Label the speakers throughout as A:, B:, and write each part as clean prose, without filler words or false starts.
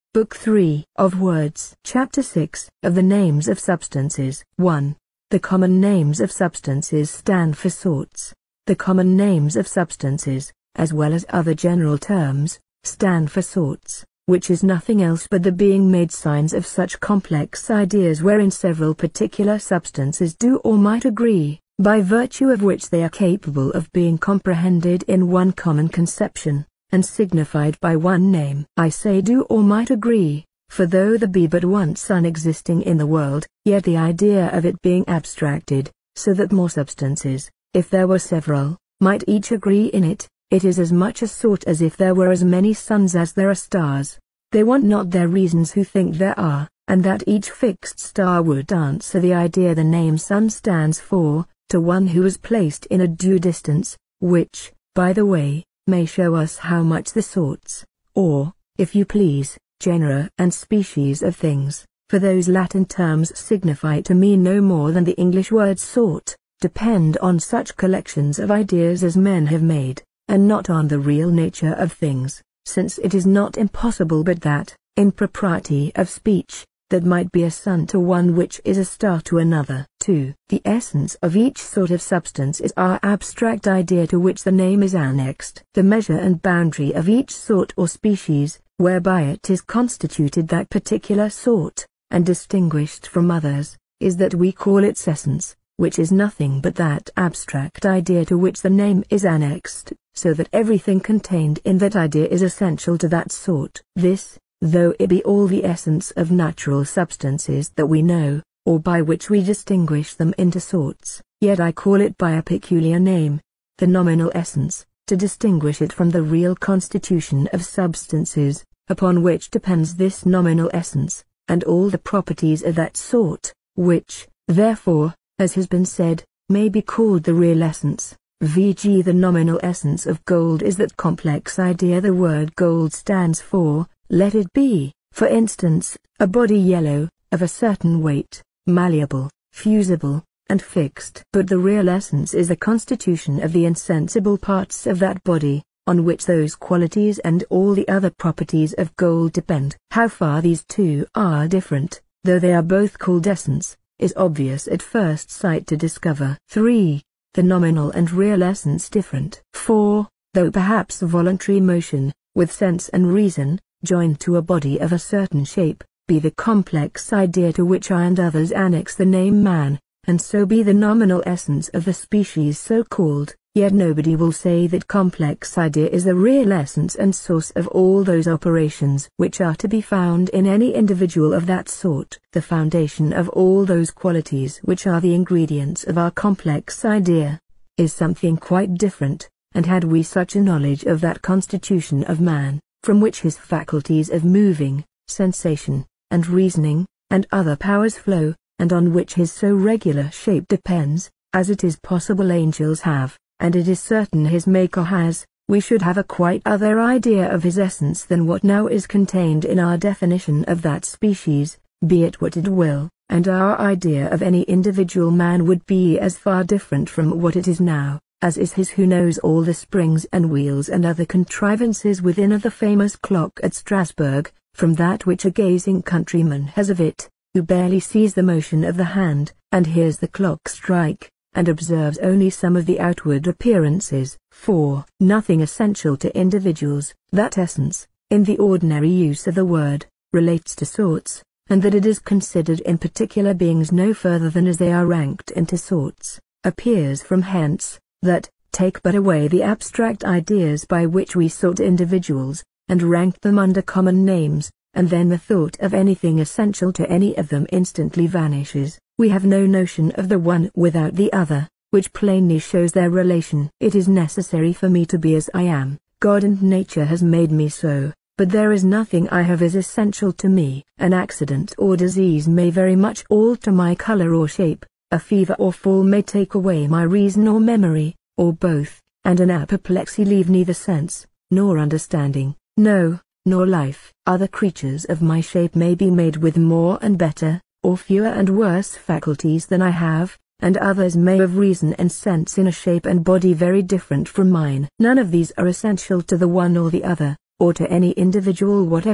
A: Book 3 of Words. Chapter 6 of the Names of Substances. 1. The common names of substances stand for sorts. The common names of substances, as well as other general terms, stand for sorts, which is nothing else but the being made signs of such complex ideas wherein several particular substances do or might agree, by virtue of which they are capable of being comprehended in one common conception, and signified by one name. I say do or might agree, for though there be but one sun existing in the world, yet the idea of it being abstracted, so that more substances, if there were several, might each agree in it, it is as much a sort as if there were as many suns as there are stars. They want not their reasons who think there are, and that each fixed star would answer the idea the name sun stands for, to one who is placed in a due distance, which, by the way, may show us how much the sorts, or, if you please, genera and species of things, for those Latin terms signify to me no more than the English word sort, depend on such collections of ideas as men have made, and not on the real nature of things, since it is not impossible but that, in propriety of speech, that might be a sun to one which is a star to another. 2. The essence of each sort of substance is our abstract idea to which the name is annexed. The measure and boundary of each sort or species, whereby it is constituted that particular sort, and distinguished from others, is that we call its essence, which is nothing but that abstract idea to which the name is annexed, so that everything contained in that idea is essential to that sort. This, though it be all the essence of natural substances that we know, or by which we distinguish them into sorts, yet I call it by a peculiar name, the nominal essence, to distinguish it from the real constitution of substances, upon which depends this nominal essence, and all the properties of that sort, which, therefore, as has been said, may be called the real essence. V.g. the nominal essence of gold is that complex idea the word gold stands for. Let it be, for instance, a body yellow, of a certain weight, malleable, fusible, and fixed. But the real essence is the constitution of the insensible parts of that body, on which those qualities and all the other properties of gold depend. How far these two are different, though they are both called essence, is obvious at first sight to discover. 3. The nominal and real essence different. 4. Though perhaps voluntary motion, with sense and reason, joined to a body of a certain shape, be the complex idea to which I and others annex the name man, and so be the nominal essence of the species so called, yet nobody will say that complex idea is the real essence and source of all those operations which are to be found in any individual of that sort. The foundation of all those qualities which are the ingredients of our complex idea, is something quite different, and had we such a knowledge of that constitution of man, from which his faculties of moving, sensation, and reasoning, and other powers flow, and on which his so regular shape depends, as it is possible angels have, and it is certain his Maker has, we should have a quite other idea of his essence than what now is contained in our definition of that species, be it what it will, and our idea of any individual man would be as far different from what it is now, as is his who knows all the springs and wheels and other contrivances within of the famous clock at Strasbourg, from that which a gazing countryman has of it, who barely sees the motion of the hand, and hears the clock strike, and observes only some of the outward appearances. 4. Nothing essential to individuals, that essence, in the ordinary use of the word, relates to sorts, and that it is considered in particular beings no further than as they are ranked into sorts, appears from hence, that, take but away the abstract ideas by which we sort individuals, and rank them under common names, and then the thought of anything essential to any of them instantly vanishes. We have no notion of the one without the other, which plainly shows their relation. It is necessary for me to be as I am. God and nature has made me so, but there is nothing I have as essential to me. An accident or disease may very much alter my color or shape. A fever or fall may take away my reason or memory, or both, and an apoplexy leave neither sense, nor understanding, no, nor life. Other creatures of my shape may be made with more and better, or fewer and worse faculties than I have, and others may have reason and sense in a shape and body very different from mine. None of these are essential to the one or the other, or to any individual whatever,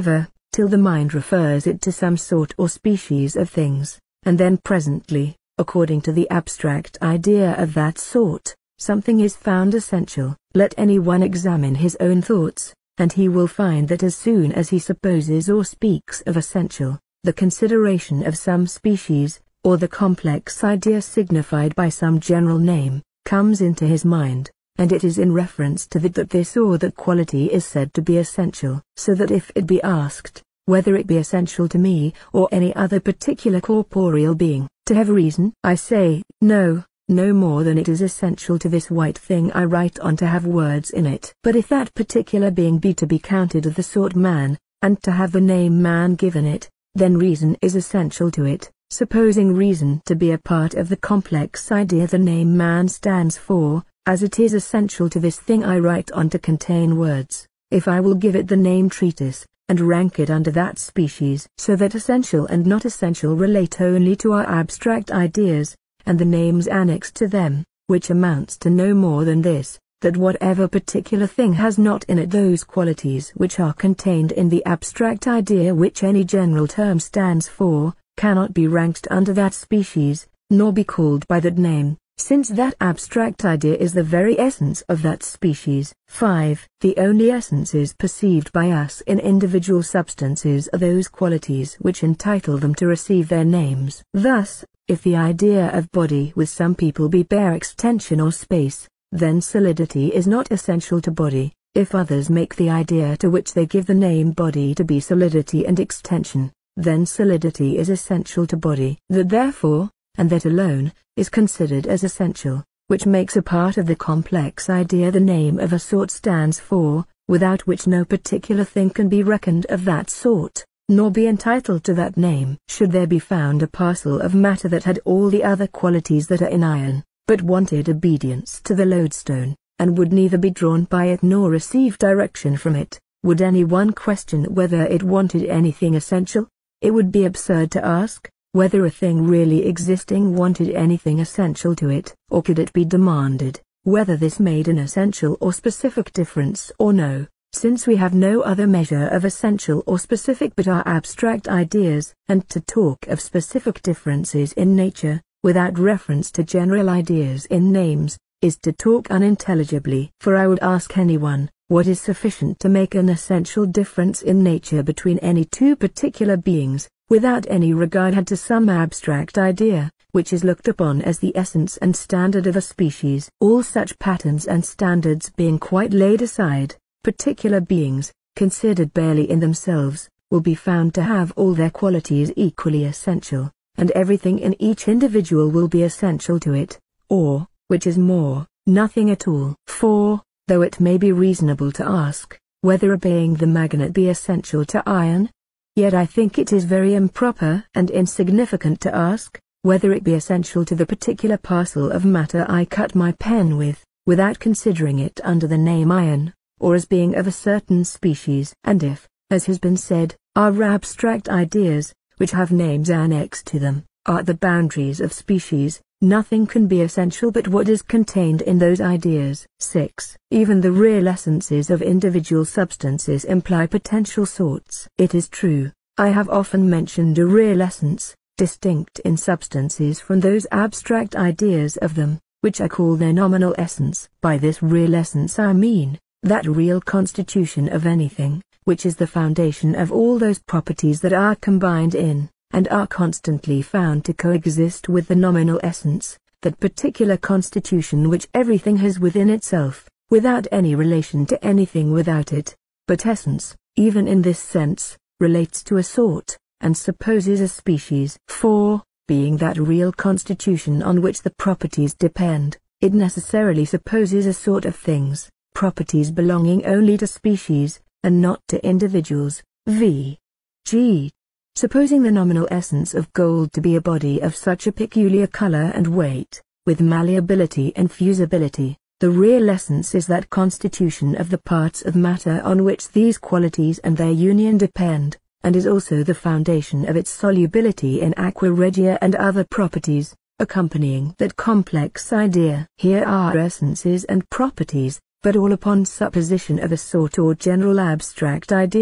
A: till the mind refers it to some sort or species of things, and then presently, according to the abstract idea of that sort, something is found essential. Let anyone examine his own thoughts, and he will find that as soon as he supposes or speaks of essential, the consideration of some species, or the complex idea signified by some general name, comes into his mind, and it is in reference to that this or that quality is said to be essential. So that if it be asked, whether it be essential to me or any other particular corporeal being, to have reason, I say, no, no more than it is essential to this white thing I write on to have words in it. But if that particular being be to be counted of the sort man, and to have the name man given it, then reason is essential to it, supposing reason to be a part of the complex idea the name man stands for, as it is essential to this thing I write on to contain words. If I will give it the name treatise, and rank it under that species, so that essential and not essential relate only to our abstract ideas, and the names annexed to them, which amounts to no more than this, that whatever particular thing has not in it those qualities which are contained in the abstract idea which any general term stands for, cannot be ranked under that species, nor be called by that name, since that abstract idea is the very essence of that species. 5. The only essences perceived by us in individual substances are those qualities which entitle them to receive their names. Thus, if the idea of body with some people be bare extension or space, then solidity is not essential to body. If others make the idea to which they give the name body to be solidity and extension, then solidity is essential to body. That therefore, and that alone, is considered as essential, which makes a part of the complex idea the name of a sort stands for, without which no particular thing can be reckoned of that sort, nor be entitled to that name. Should there be found a parcel of matter that had all the other qualities that are in iron, but wanted obedience to the lodestone, and would neither be drawn by it nor receive direction from it, would any one question whether it wanted anything essential? It would be absurd to ask whether a thing really existing wanted anything essential to it, or could it be demanded whether this made an essential or specific difference or no, since we have no other measure of essential or specific but our abstract ideas, and to talk of specific differences in nature, without reference to general ideas in names, is to talk unintelligibly. For I would ask anyone, what is sufficient to make an essential difference in nature between any two particular beings, without any regard had to some abstract idea, which is looked upon as the essence and standard of a species? All such patterns and standards being quite laid aside, particular beings, considered barely in themselves, will be found to have all their qualities equally essential, and everything in each individual will be essential to it, or, which is more, nothing at all. For, though it may be reasonable to ask, whether obeying the magnet be essential to iron, yet I think it is very improper and insignificant to ask, whether it be essential to the particular parcel of matter I cut my pen with, without considering it under the name iron, or as being of a certain species. And if, as has been said, our abstract ideas, which have names annexed to them, are the boundaries of species, nothing can be essential but what is contained in those ideas. 6. Even the real essences of individual substances imply potential sorts. It is true, I have often mentioned a real essence, distinct in substances from those abstract ideas of them, which I call their nominal essence. By this real essence I mean that real constitution of anything, which is the foundation of all those properties that are combined in, and are constantly found to coexist with the nominal essence, that particular constitution which everything has within itself, without any relation to anything without it. But essence, even in this sense, relates to a sort, and supposes a species. For, being that real constitution on which the properties depend, it necessarily supposes a sort of things, properties belonging only to species, and not to individuals. V.G. Supposing the nominal essence of gold to be a body of such a peculiar color and weight, with malleability and fusibility, the real essence is that constitution of the parts of matter on which these qualities and their union depend, and is also the foundation of its solubility in aqua regia and other properties, accompanying that complex idea. Here are essences and properties, but all upon supposition of a sort or general abstract idea,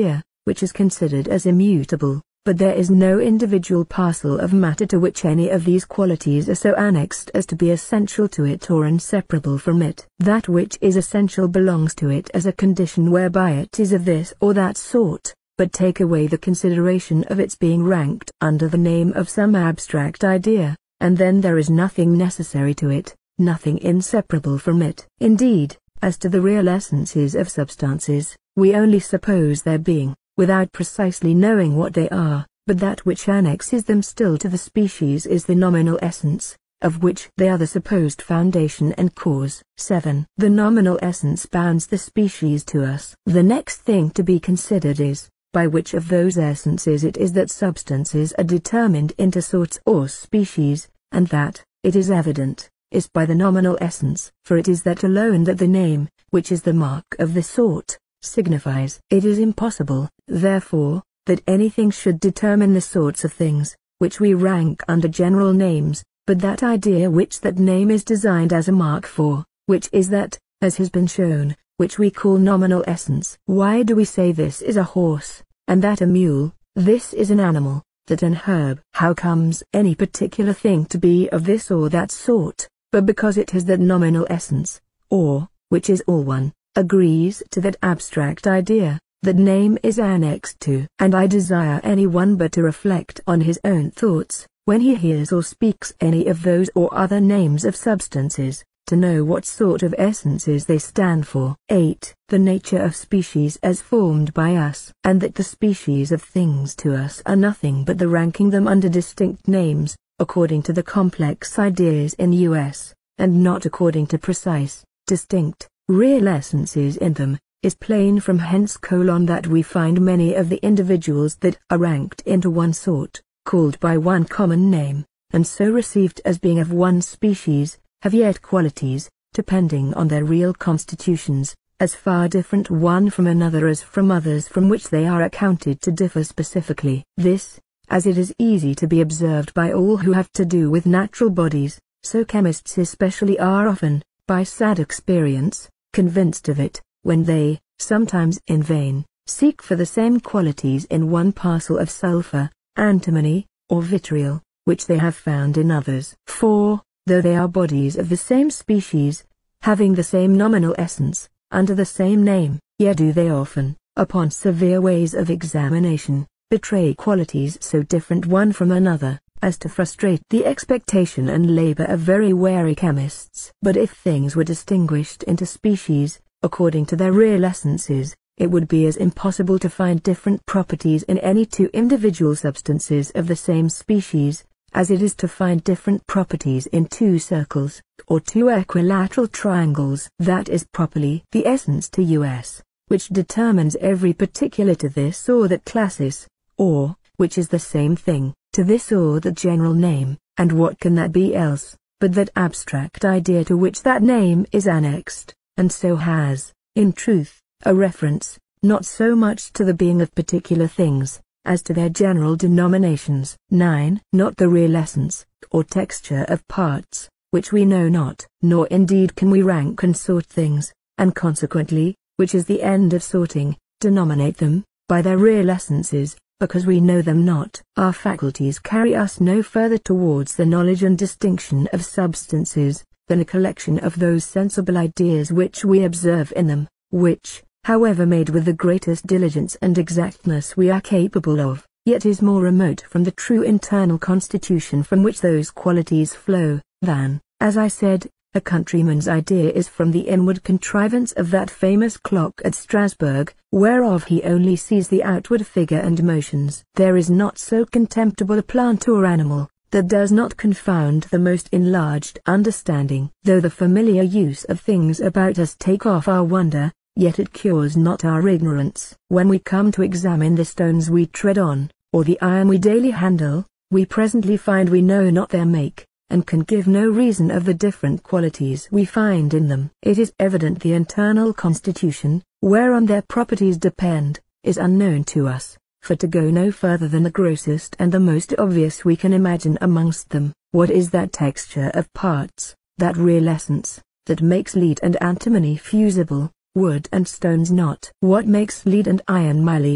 A: which is considered as immutable, but there is no individual parcel of matter to which any of these qualities are so annexed as to be essential to it or inseparable from it. That which is essential belongs to it as a condition whereby it is of this or that sort, but take away the consideration of its being ranked under the name of some abstract idea, and then there is nothing necessary to it, nothing inseparable from it. Indeed, as to the real essences of substances, we only suppose their being, without precisely knowing what they are, but that which annexes them still to the species is the nominal essence, of which they are the supposed foundation and cause. 7. The nominal essence bounds the species to us. The next thing to be considered is, by which of those essences it is that substances are determined into sorts or species, and that, it is evident, is by the nominal essence. For it is that alone that the name, which is the mark of the sort, signifies. It is impossible, therefore, that anything should determine the sorts of things, which we rank under general names, but that idea which that name is designed as a mark for, which is that, as has been shown, which we call nominal essence. Why do we say this is a horse, and that a mule, this is an animal, that an herb? How comes any particular thing to be of this or that sort, but because it has that nominal essence, or, which is all one, agrees to that abstract idea, that name is annexed to. And I desire any one but to reflect on his own thoughts, when he hears or speaks any of those or other names of substances, to know what sort of essences they stand for. 8. The nature of species as formed by us, and that the species of things to us are nothing but the ranking them under distinct names, according to the complex ideas in us, and not according to precise, distinct, real essences in them, is plain from hence: that we find many of the individuals that are ranked into one sort, called by one common name, and so received as being of one species, have yet qualities, depending on their real constitutions, as far different one from another as from others from which they are accounted to differ specifically. This, as it is easy to be observed by all who have to do with natural bodies, so chemists especially are often, by sad experience, convinced of it, when they, sometimes in vain, seek for the same qualities in one parcel of sulfur, antimony, or vitriol, which they have found in others. For, though they are bodies of the same species, having the same nominal essence, under the same name, yet do they often, upon severe ways of examination, betray qualities so different one from another, as to frustrate the expectation and labor of very wary chemists. But if things were distinguished into species, according to their real essences, it would be as impossible to find different properties in any two individual substances of the same species, as it is to find different properties in two circles, or two equilateral triangles. That is properly the essence to us, which determines every particular to this or that classis, or, which is the same thing, to this or that general name. And what can that be else, but that abstract idea to which that name is annexed, and so has, in truth, a reference, not so much to the being of particular things, as to their general denominations. 9. Not the real essence, or texture of parts, which we know not, nor indeed can we rank and sort things, and consequently, which is the end of sorting, denominate them, by their real essences, because we know them not. Our faculties carry us no further towards the knowledge and distinction of substances, than a collection of those sensible ideas which we observe in them, which, however made with the greatest diligence and exactness we are capable of, yet is more remote from the true internal constitution from which those qualities flow, than, as I said, a countryman's idea is from the inward contrivance of that famous clock at Strasbourg, whereof he only sees the outward figure and motions. There is not so contemptible a plant or animal, that does not confound the most enlarged understanding. Though the familiar use of things about us take off our wonder, yet it cures not our ignorance. When we come to examine the stones we tread on, or the iron we daily handle, we presently find we know not their make, and can give no reason of the different qualities we find in them. It is evident the internal constitution, whereon their properties depend, is unknown to us, for to go no further than the grossest and the most obvious we can imagine amongst them, what is that texture of parts, that real essence, that makes lead and antimony fusible, wood and stones not? What makes lead and iron malleable,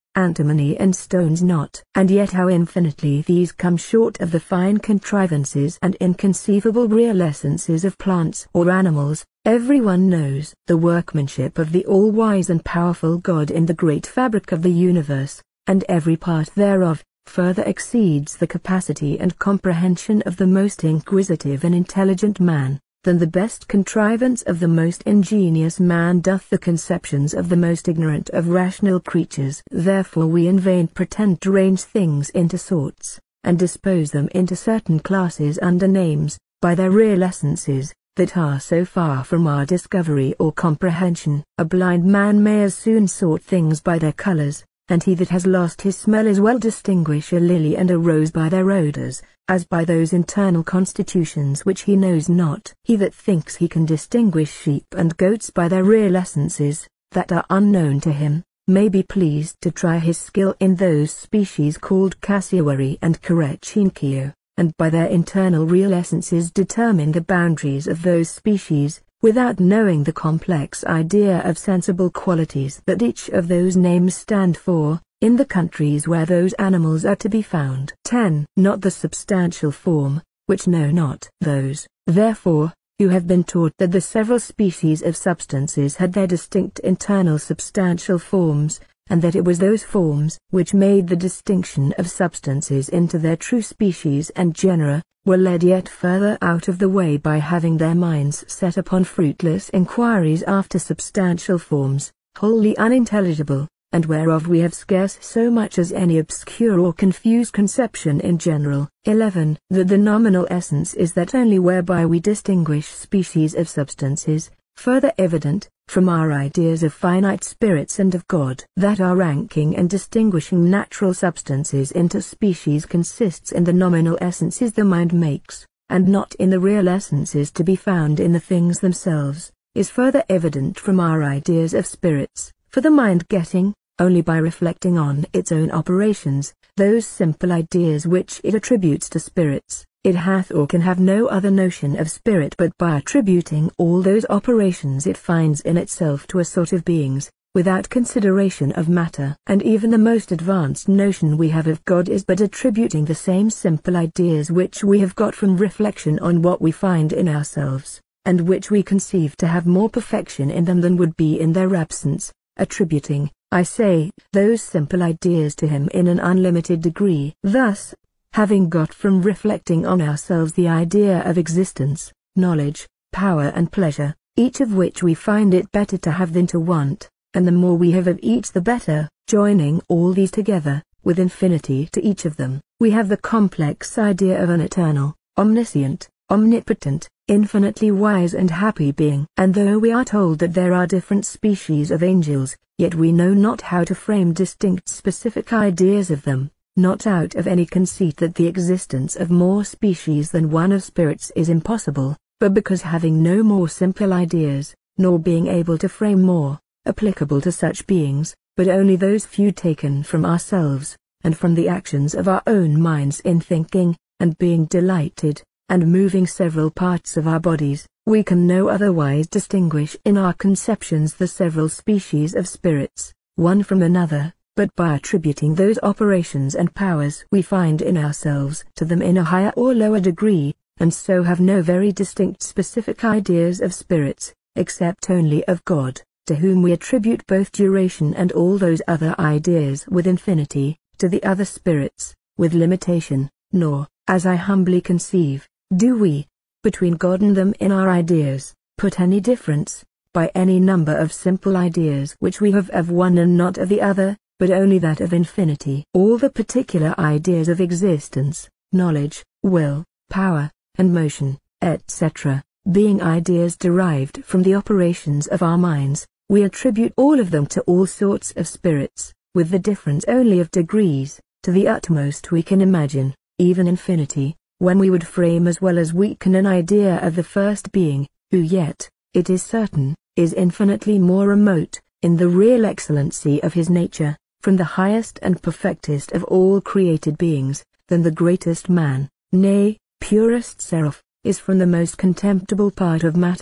A: antimony and stones not. And yet how infinitely these come short of the fine contrivances and inconceivable real essences of plants or animals. Everyone knows the workmanship of the all-wise and powerful God in the great fabric of the universe, and every part thereof further exceeds the capacity and comprehension of the most inquisitive and intelligent man, than the best contrivance of the most ingenious man doth the conceptions of the most ignorant of rational creatures. Therefore we in vain pretend to range things into sorts, and dispose them into certain classes under names, by their real essences, that are so far from our discovery or comprehension. A blind man may as soon sort things by their colors, and he that has lost his smell as well distinguish a lily and a rose by their odors, as by those internal constitutions which he knows not. He that thinks he can distinguish sheep and goats by their real essences, that are unknown to him, may be pleased to try his skill in those species called cassowary and carrechinchio, and by their internal real essences determine the boundaries of those species, without knowing the complex idea of sensible qualities that each of those names stand for, in the countries where those animals are to be found. 10. Not the substantial form, which know not those, therefore, who have been taught that the several species of substances had their distinct internal substantial forms, and that it was those forms which made the distinction of substances into their true species and genera, were led yet further out of the way by having their minds set upon fruitless inquiries after substantial forms, wholly unintelligible, and whereof we have scarce so much as any obscure or confused conception in general. 11. That the nominal essence is that only whereby we distinguish species of substances, further evident, from our ideas of finite spirits and of God. That our ranking and distinguishing natural substances into species consists in the nominal essences the mind makes, and not in the real essences to be found in the things themselves, is further evident from our ideas of spirits, for the mind getting, only by reflecting on its own operations, those simple ideas which it attributes to spirits, it hath or can have no other notion of spirit but by attributing all those operations it finds in itself to a sort of beings, without consideration of matter. And even the most advanced notion we have of God is but attributing the same simple ideas which we have got from reflection on what we find in ourselves, and which we conceive to have more perfection in them than would be in their absence, attributing, I say, those simple ideas to him in an unlimited degree. Thus, having got from reflecting on ourselves the idea of existence, knowledge, power and pleasure, each of which we find it better to have than to want, and the more we have of each the better, joining all these together, with infinity to each of them, we have the complex idea of an eternal, omniscient, omnipotent, infinitely wise and happy being. And though we are told that there are different species of angels, yet we know not how to frame distinct specific ideas of them, not out of any conceit that the existence of more species than one of spirits is impossible, but because having no more simple ideas, nor being able to frame more, applicable to such beings, but only those few taken from ourselves, and from the actions of our own minds in thinking, and being delighted, and moving several parts of our bodies, we can no otherwise distinguish in our conceptions the several species of spirits, one from another, but by attributing those operations and powers we find in ourselves to them in a higher or lower degree, and so have no very distinct specific ideas of spirits, except only of God, to whom we attribute both duration and all those other ideas with infinity, to the other spirits, with limitation, nor, as I humbly conceive, do we, between God and them in our ideas, put any difference, by any number of simple ideas which we have of one and not of the other, but only that of infinity. All the particular ideas of existence, knowledge, will, power, and motion, etc., being ideas derived from the operations of our minds, we attribute all of them to all sorts of spirits, with the difference only of degrees, to the utmost we can imagine, even infinity, when we would frame as well as we can an idea of the first being, who yet, it is certain, is infinitely more remote, in the real excellency of his nature, from the highest and perfectest of all created beings, than the greatest man, nay, purest seraph, is from the most contemptible part of matter,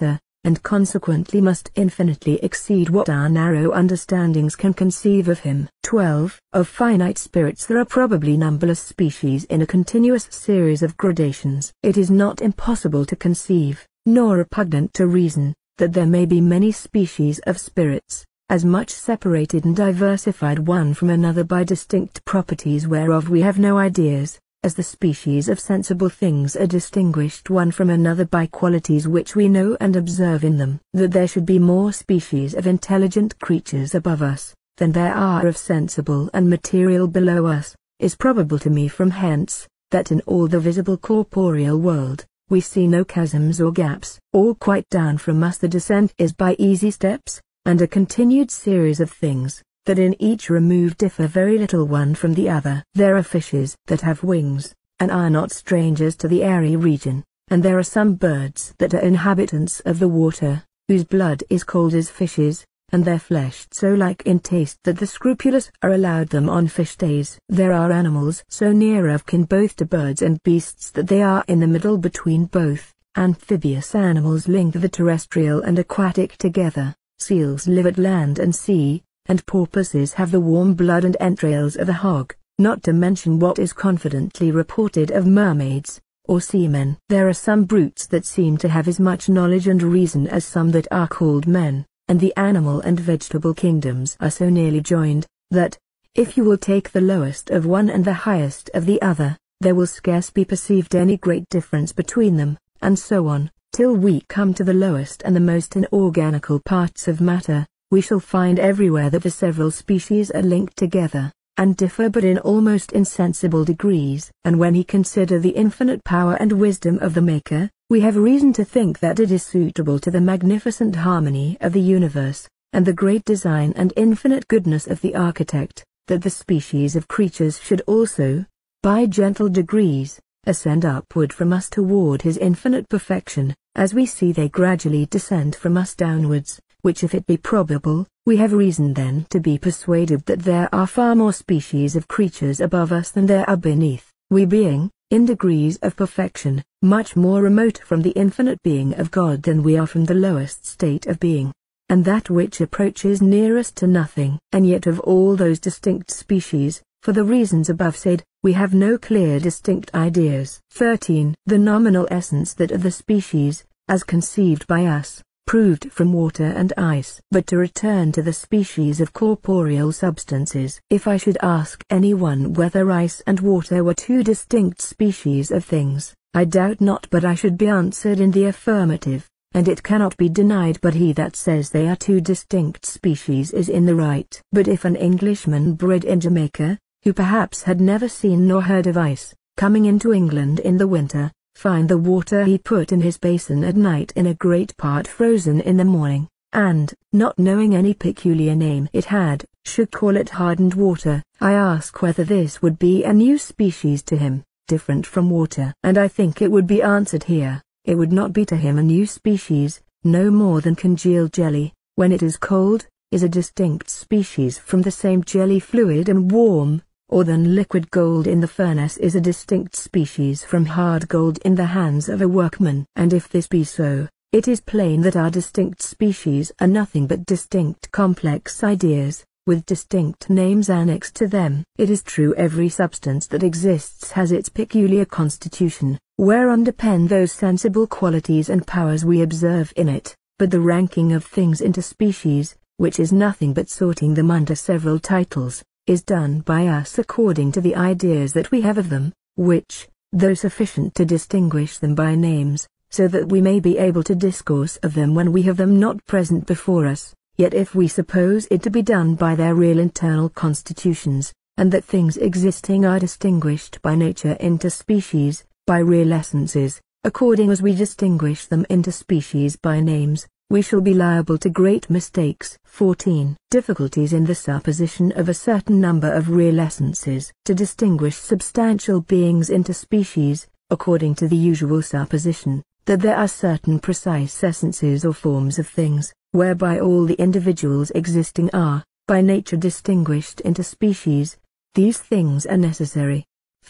A: and consequently must infinitely exceed what our narrow understandings can conceive of him. 12. Of finite spirits there are probably numberless species in a continuous series of gradations. It is not impossible to conceive, nor repugnant to reason, that there may be many species of spirits, as much separated and diversified one from another by distinct properties whereof we have no ideas, as the species of sensible things are distinguished one from another by qualities which we know and observe in them. That there should be more species of intelligent creatures above us, than there are of sensible and material below us, is probable to me from hence, that in all the visible corporeal world, we see no chasms or gaps. All quite down from us the descent is by easy steps, and a continued series of things, that in each remove differ very little one from the other. There are fishes that have wings, and are not strangers to the airy region, and there are some birds that are inhabitants of the water, whose blood is cold as fishes, and their flesh so like in taste that the scrupulous are allowed them on fish days. There are animals so near of kin both to birds and beasts that they are in the middle between both. Amphibious animals link the terrestrial and aquatic together. Seals live at land and sea, and porpoises have the warm blood and entrails of a hog, not to mention what is confidently reported of mermaids, or seamen. There are some brutes that seem to have as much knowledge and reason as some that are called men, and the animal and vegetable kingdoms are so nearly joined, that, if you will take the lowest of one and the highest of the other, there will scarce be perceived any great difference between them, and so on, till we come to the lowest and the most inorganical parts of matter. We shall find everywhere that the several species are linked together, and differ but in almost insensible degrees. And when we consider the infinite power and wisdom of the Maker, we have reason to think that it is suitable to the magnificent harmony of the universe, and the great design and infinite goodness of the Architect, that the species of creatures should also, by gentle degrees, ascend upward from us toward his infinite perfection, as we see they gradually descend from us downwards. Which if it be probable, we have reason then to be persuaded that there are far more species of creatures above us than there are beneath, we being, in degrees of perfection, much more remote from the infinite being of God than we are from the lowest state of being, and that which approaches nearest to nothing. And yet of all those distinct species, for the reasons above said, we have no clear distinct ideas. 13. The nominal essence that of the species, as conceived by us, proved from water and ice. But to return to the species of corporeal substances. If I should ask anyone whether ice and water were two distinct species of things, I doubt not but I should be answered in the affirmative, and it cannot be denied but he that says they are two distinct species is in the right. But if an Englishman bred in Jamaica, who perhaps had never seen nor heard of ice, coming into England in the winter, find the water he put in his basin at night in a great part frozen in the morning, and, not knowing any peculiar name it had, should call it hardened water, I ask whether this would be a new species to him, different from water. And I think it would be answered here, it would not be to him a new species, no more than congealed jelly, when it is cold, is a distinct species from the same jelly fluid and warm, or than liquid gold in the furnace is a distinct species from hard gold in the hands of a workman. And if this be so, it is plain that our distinct species are nothing but distinct complex ideas, with distinct names annexed to them. It is true every substance that exists has its peculiar constitution, whereon depend those sensible qualities and powers we observe in it, but the ranking of things into species, which is nothing but sorting them under several titles, is done by us according to the ideas that we have of them, which, though sufficient to distinguish them by names, so that we may be able to discourse of them when we have them not present before us, yet if we suppose it to be done by their real internal constitutions, and that things existing are distinguished by nature into species, by real essences, according as we distinguish them into species by names, we shall be liable to great mistakes. 14. Difficulties in the supposition of a certain number of real essences. To distinguish substantial beings into species, according to the usual supposition, that there are certain precise essences or forms of things, whereby all the individuals existing are, by nature distinguished into species, these things are necessary.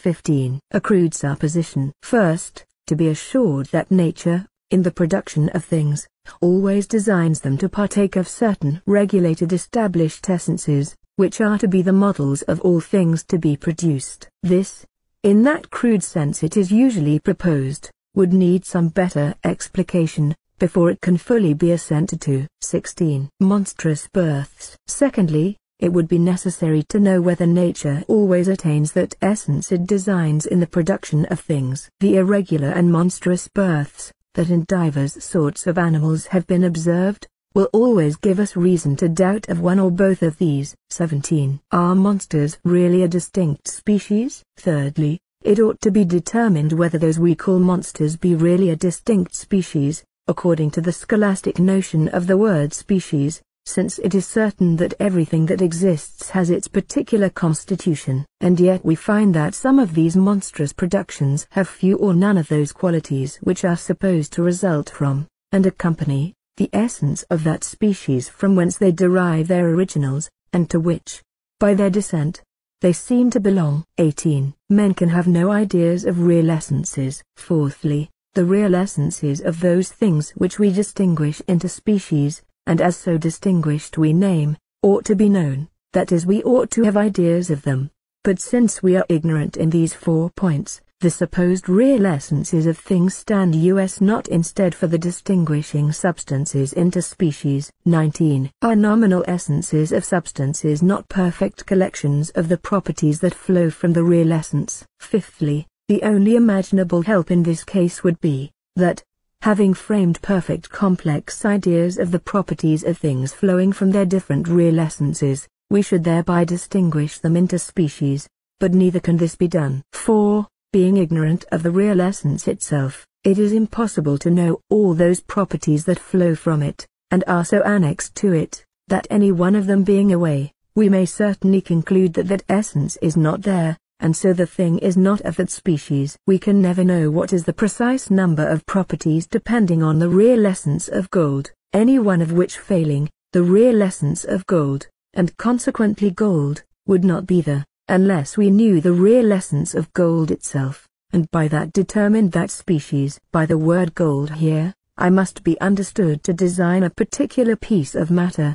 A: 15. A crude supposition. First, to be assured that nature, in the production of things, always designs them to partake of certain regulated established essences, which are to be the models of all things to be produced. This, in that crude sense it is usually proposed, would need some better explication, before it can fully be assented to. 16. Monstrous births. Secondly, it would be necessary to know whether nature always attains that essence it designs in the production of things. The irregular and monstrous births, that in divers sorts of animals have been observed, will always give us reason to doubt of one or both of these. 17. Are monsters really a distinct species? Thirdly, it ought to be determined whether those we call monsters be really a distinct species, according to the scholastic notion of the word species, since it is certain that everything that exists has its particular constitution. And yet we find that some of these monstrous productions have few or none of those qualities which are supposed to result from, and accompany, the essence of that species from whence they derive their originals, and to which, by their descent, they seem to belong. 18. Men can have no ideas of real essences. Fourthly, the real essences of those things which we distinguish into species, and as so distinguished we name, ought to be known, that is, we ought to have ideas of them. But since we are ignorant in these 4 points, the supposed real essences of things stand us not instead for the distinguishing substances into species. 19. Are nominal essences of substances not perfect collections of the properties that flow from the real essence? Fifthly, the only imaginable help in this case would be, that, having framed perfect complex ideas of the properties of things flowing from their different real essences, we should thereby distinguish them into species, but neither can this be done. 4. Being ignorant of the real essence itself, it is impossible to know all those properties that flow from it, and are so annexed to it, that any one of them being away, we may certainly conclude that that essence is not there, and so the thing is not of that species. We can never know what is the precise number of properties depending on the real essence of gold, any one of which failing, the real essence of gold, and consequently gold, would not be there, unless we knew the real essence of gold itself, and by that determined that species. By the word gold here, I must be understood to design a particular piece of matter,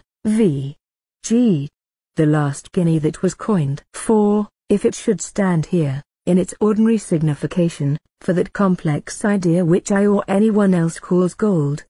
A: v.g. the last guinea that was coined. For, if it should stand here, in its ordinary signification, for that complex idea which I or anyone else calls gold,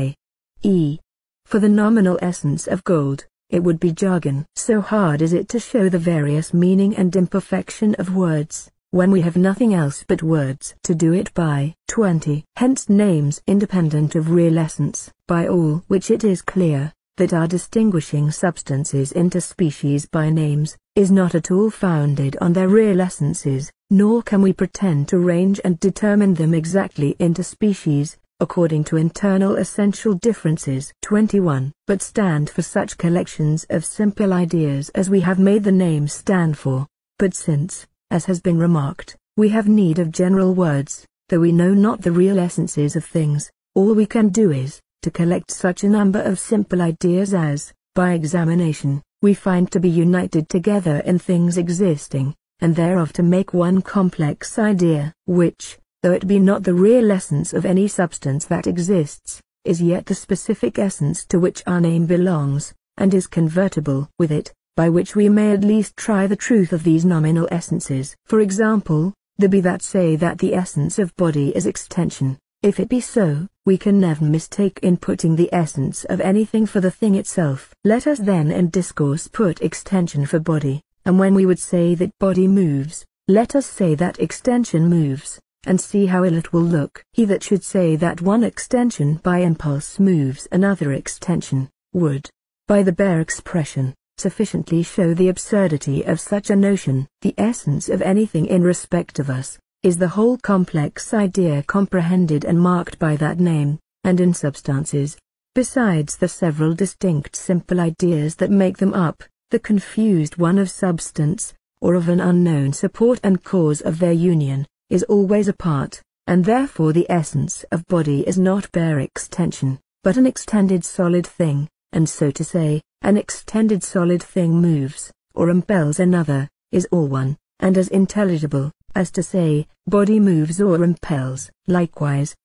A: i.e., for the nominal essence of gold, it would be jargon. So hard is it to show the various meaning and imperfection of words, when we have nothing else but words to do it by. 20. Hence names independent of real essence, by all which it is clear, that our distinguishing substances into species by names, is not at all founded on their real essences, nor can we pretend to range and determine them exactly into species, according to internal essential differences. 21. But stand for such collections of simple ideas as we have made the names stand for. But since, as has been remarked, we have need of general words, though we know not the real essences of things, all we can do is, to collect such a number of simple ideas as, by examination, we find to be united together in things existing, and thereof to make one complex idea, which, though it be not the real essence of any substance that exists, is yet the specific essence to which our name belongs, and is convertible with it, by which we may at least try the truth of these nominal essences. For example, there be that say that the essence of body is extension. If it be so, we can never mistake in putting the essence of anything for the thing itself. Let us then in discourse put extension for body, and when we would say that body moves, let us say that extension moves, and see how ill it will look. He that should say that one extension by impulse moves another extension, would, by the bare expression, sufficiently show the absurdity of such a notion. The essence of anything in respect of us, is the whole complex idea comprehended and marked by that name, and in substances, besides the several distinct simple ideas that make them up, the confused one of substance, or of an unknown support and cause of their union, is always apart, and therefore the essence of body is not bare extension, but an extended solid thing, and so to say, an extended solid thing moves, or impels another, is all one, and as intelligible, as to say, body moves or impels. Likewise,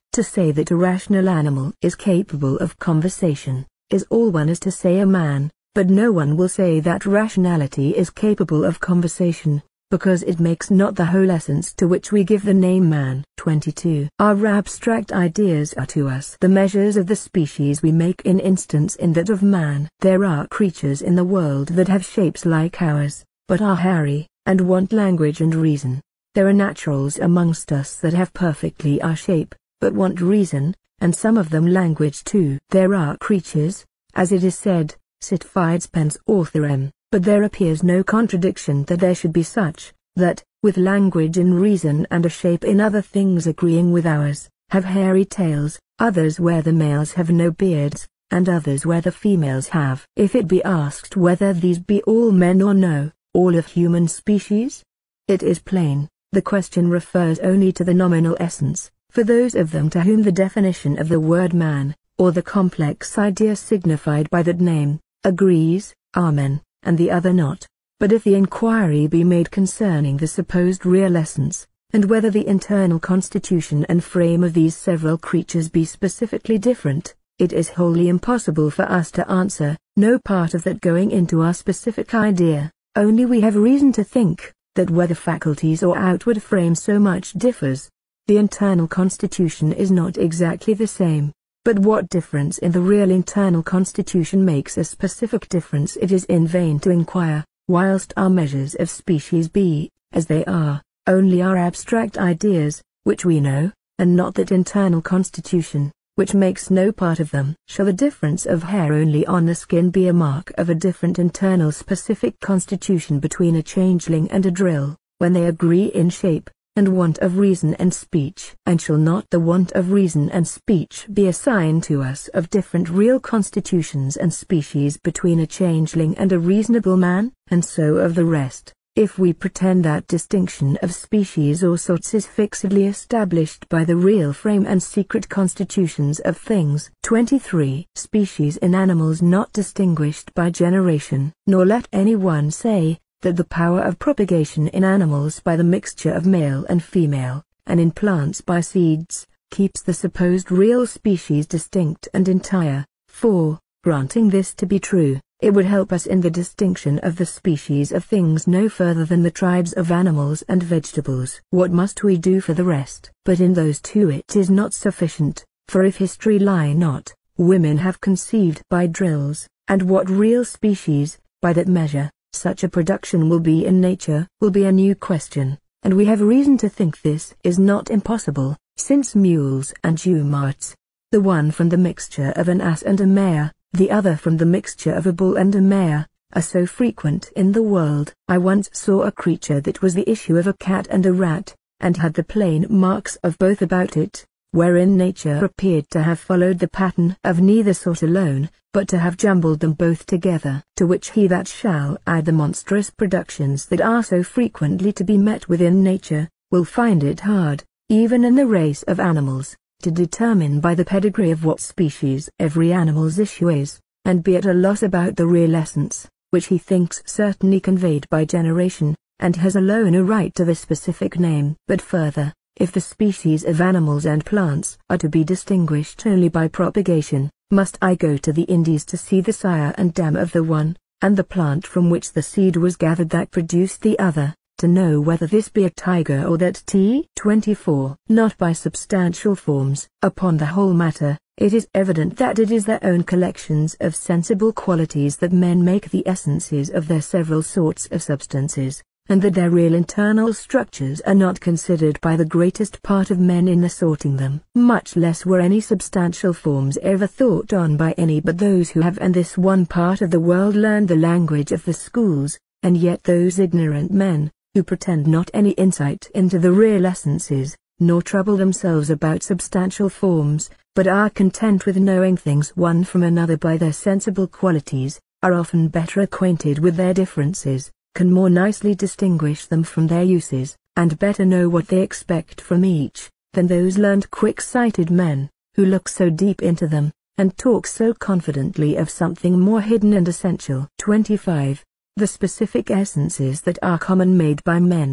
A: To say that a rational animal is capable of conversation is all one as to say a man, but no one will say that rationality is capable of conversation, because it makes not the whole essence to which we give the name man. 22. Our abstract ideas are to us the measures of the species we make in instance in that of man. There are creatures in the world that have shapes like ours, but are hairy, and want language and reason. There are naturals amongst us that have perfectly our shape, but want reason, and some of them language too. There are creatures, as it is said, sit fides pens authorem, but there appears no contradiction that there should be such, that, with language in reason and a shape in other things agreeing with ours, have hairy tails, others where the males have no beards, and others where the females have. If it be asked whether these be all men or no, all of human species? It is plain, the question refers only to the nominal essence, for those of them to whom the definition of the word man, or the complex idea signified by that name, agrees, are men, and the other not. But if the inquiry be made concerning the supposed real essence, and whether the internal constitution and frame of these several creatures be specifically different, it is wholly impossible for us to answer, no part of that going into our specific idea, only we have reason to think, that whether faculties or outward frame so much differs, the internal constitution is not exactly the same. But what difference in the real internal constitution makes a specific difference it is in vain to inquire, whilst our measures of species be, as they are, only our abstract ideas, which we know, and not that internal constitution, which makes no part of them. Shall the difference of hair only on the skin be a mark of a different internal specific constitution between a changeling and a drill, when they agree in shape, and want of reason and speech? And shall not the want of reason and speech be a sign to us of different real constitutions and species between a changeling and a reasonable man? And so of the rest, if we pretend that distinction of species or sorts is fixedly established by the real frame and secret constitutions of things. 23. Species in animals not distinguished by generation. Nor let any one say, that the power of propagation in animals by the mixture of male and female, and in plants by seeds, keeps the supposed real species distinct and entire, for, granting this to be true, it would help us in the distinction of the species of things no further than the tribes of animals and vegetables. What must we do for the rest? But in those two it is not sufficient, for if history lie not, women have conceived by drills, and what real species, by that measure, such a production will be in nature, will be a new question, and we have reason to think this is not impossible, since mules and ewe marts, the one from the mixture of an ass and a mare, the other from the mixture of a bull and a mare, are so frequent in the world. I once saw a creature that was the issue of a cat and a rat, and had the plain marks of both about it, wherein nature appeared to have followed the pattern of neither sort alone, but to have jumbled them both together. To which he that shall add the monstrous productions that are so frequently to be met with in nature, will find it hard, even in the race of animals, to determine by the pedigree of what species every animal's issue is, and be at a loss about the real essence, which he thinks certainly conveyed by generation, and has alone a right to the specific name. But further, if the species of animals and plants are to be distinguished only by propagation, must I go to the Indies to see the sire and dam of the one, and the plant from which the seed was gathered that produced the other, to know whether this be a tiger or that? 24. Not by substantial forms. Upon the whole matter, it is evident that it is their own collections of sensible qualities that men make the essences of their several sorts of substances, and that their real internal structures are not considered by the greatest part of men in assorting them. Much less were any substantial forms ever thought on by any but those who have in this one part of the world learned the language of the schools, and yet those ignorant men, who pretend not any insight into the real essences, nor trouble themselves about substantial forms, but are content with knowing things one from another by their sensible qualities, are often better acquainted with their differences, can more nicely distinguish them from their uses, and better know what they expect from each, than those learned quick-sighted men, who look so deep into them, and talk so confidently of something more hidden and essential. 25. The specific essences that are common made by men,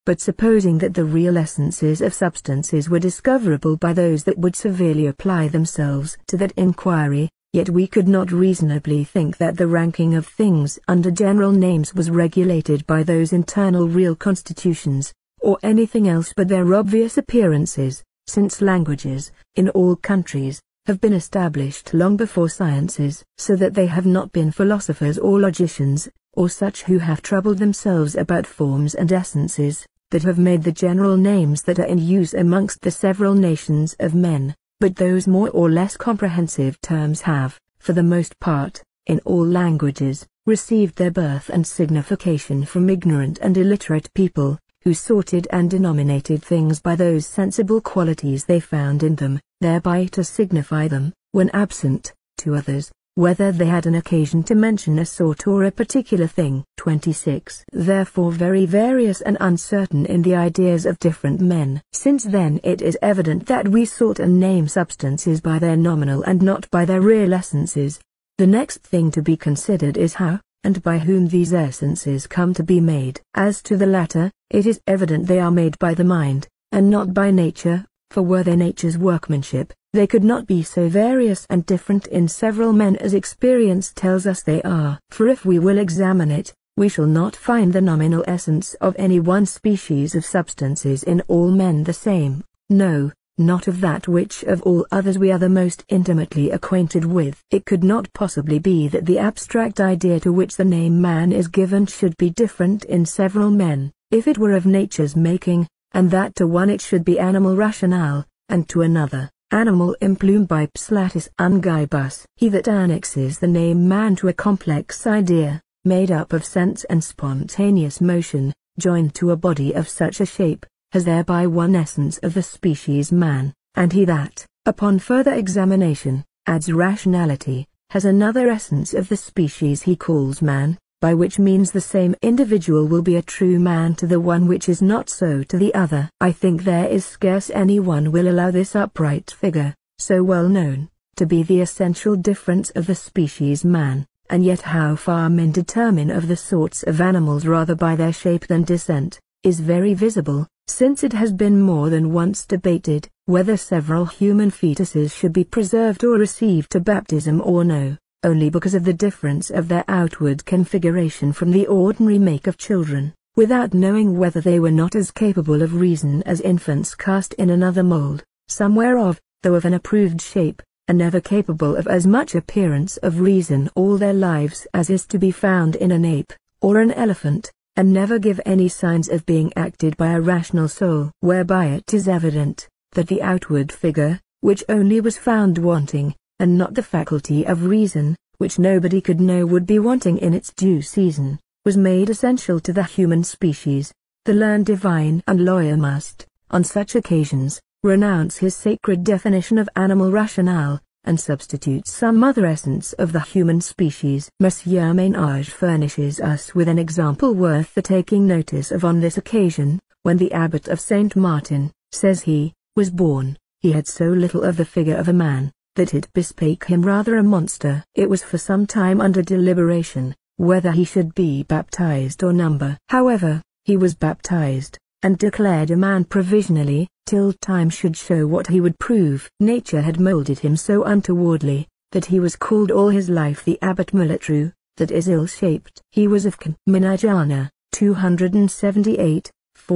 A: But supposing that the real essences of substances were discoverable by those that would severely apply themselves to that inquiry, yet we could not reasonably think that the ranking of things under general names was regulated by those internal real constitutions, or anything else but their obvious appearances, since languages, in all countries, have been established long before sciences, so that they have not been philosophers or logicians, or such who have troubled themselves about forms and essences, that have made the general names that are in use amongst the several nations of men, but those more or less comprehensive terms have, for the most part, in all languages, received their birth and signification from ignorant and illiterate people, who sorted and denominated things by those sensible qualities they found in them, thereby to signify them, when absent, to others, whether they had an occasion to mention a sort or a particular thing. 26. Therefore very various and uncertain in the ideas of different men. Since then it is evident that we sort and name substances by their nominal and not by their real essences. The next thing to be considered is how, and by whom these essences come to be made. As to the latter, it is evident they are made by the mind, and not by nature, for were they nature's workmanship, they could not be so various and different in several men as experience tells us they are. For if we will examine it, we shall not find the nominal essence of any one species of substances in all men the same, no, not of that which of all others we are the most intimately acquainted with. It could not possibly be that the abstract idea to which the name man is given should be different in several men, if it were of nature's making, and that to one it should be animal rationale, and to another, animal implume by Pslatus ungibus. He that annexes the name man to a complex idea, made up of sense and spontaneous motion, joined to a body of such a shape, has thereby one essence of the species man, and he that, upon further examination, adds rationality, has another essence of the species he calls man, by which means the same individual will be a true man to the one which is not so to the other. I think there is scarce any one will allow this upright figure, so well known, to be the essential difference of the species man, and yet how far men determine of the sorts of animals rather by their shape than descent, is very visible, since it has been more than once debated, whether several human fetuses should be preserved or received to baptism or no, only because of the difference of their outward configuration from the ordinary make of children, without knowing whether they were not as capable of reason as infants cast in another mold, somewhere of, though of an approved shape, and never capable of as much appearance of reason all their lives as is to be found in an ape, or an elephant, and never give any signs of being acted by a rational soul, whereby it is evident, that the outward figure, which only was found wanting, and not the faculty of reason, which nobody could know would be wanting in its due season, was made essential to the human species. The learned divine and lawyer must, on such occasions, renounce his sacred definition of animal rationale, and substitute some other essence of the human species. Monsieur Ménage furnishes us with an example worth the taking notice of on this occasion, when the abbot of Saint Martin, says he, was born, he had so little of the figure of a man, that it bespake him rather a monster. It was for some time under deliberation, whether he should be baptized or number. However, he was baptized, and declared a man provisionally, till time should show what he would prove. Nature had molded him so untowardly, that he was called all his life the Abbot Mulatru, that is ill-shaped. He was of Menajana, 278,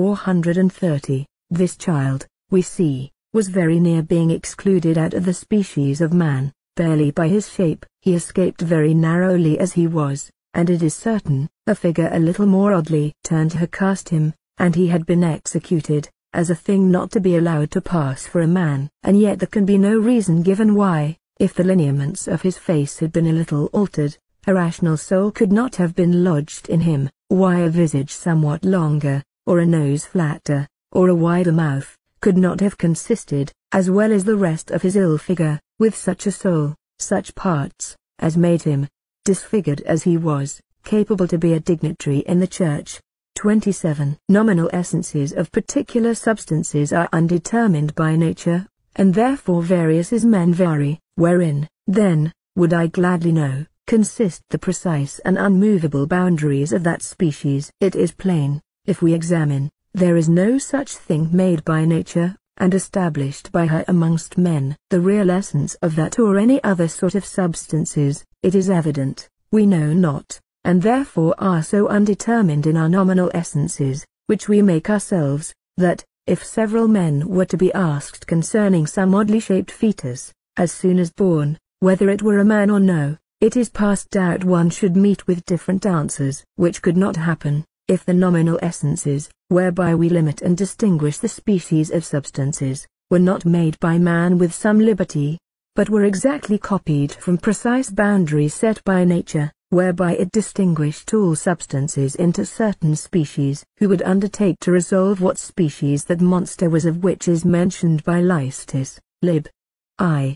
A: 430. This child, we see, was very near being excluded out of the species of man, barely by his shape. He escaped very narrowly as he was, and it is certain, a figure a little more oddly turned had cast him, and he had been executed, as a thing not to be allowed to pass for a man. And yet there can be no reason given why, if the lineaments of his face had been a little altered, a rational soul could not have been lodged in him, why a visage somewhat longer, or a nose flatter, or a wider mouth, could not have consisted, as well as the rest of his ill figure, with such a soul, such parts, as made him, disfigured as he was, capable to be a dignitary in the church. 27. Nominal essences of particular substances are undetermined by nature, and therefore various as men vary, wherein, then, would I gladly know, consist the precise and unmovable boundaries of that species. It is plain, if we examine, there is no such thing made by nature, and established by her amongst men. The real essence of that or any other sort of substances, it is evident, we know not, and therefore are so undetermined in our nominal essences, which we make ourselves, that, if several men were to be asked concerning some oddly shaped fetus, as soon as born, whether it were a man or no, it is past doubt one should meet with different answers, which could not happen, if the nominal essences, whereby we limit and distinguish the species of substances, were not made by man with some liberty, but were exactly copied from precise boundaries set by nature, whereby it distinguished all substances into certain species. Who would undertake to resolve what species that monster was of which is mentioned by Lysitis, lib. I.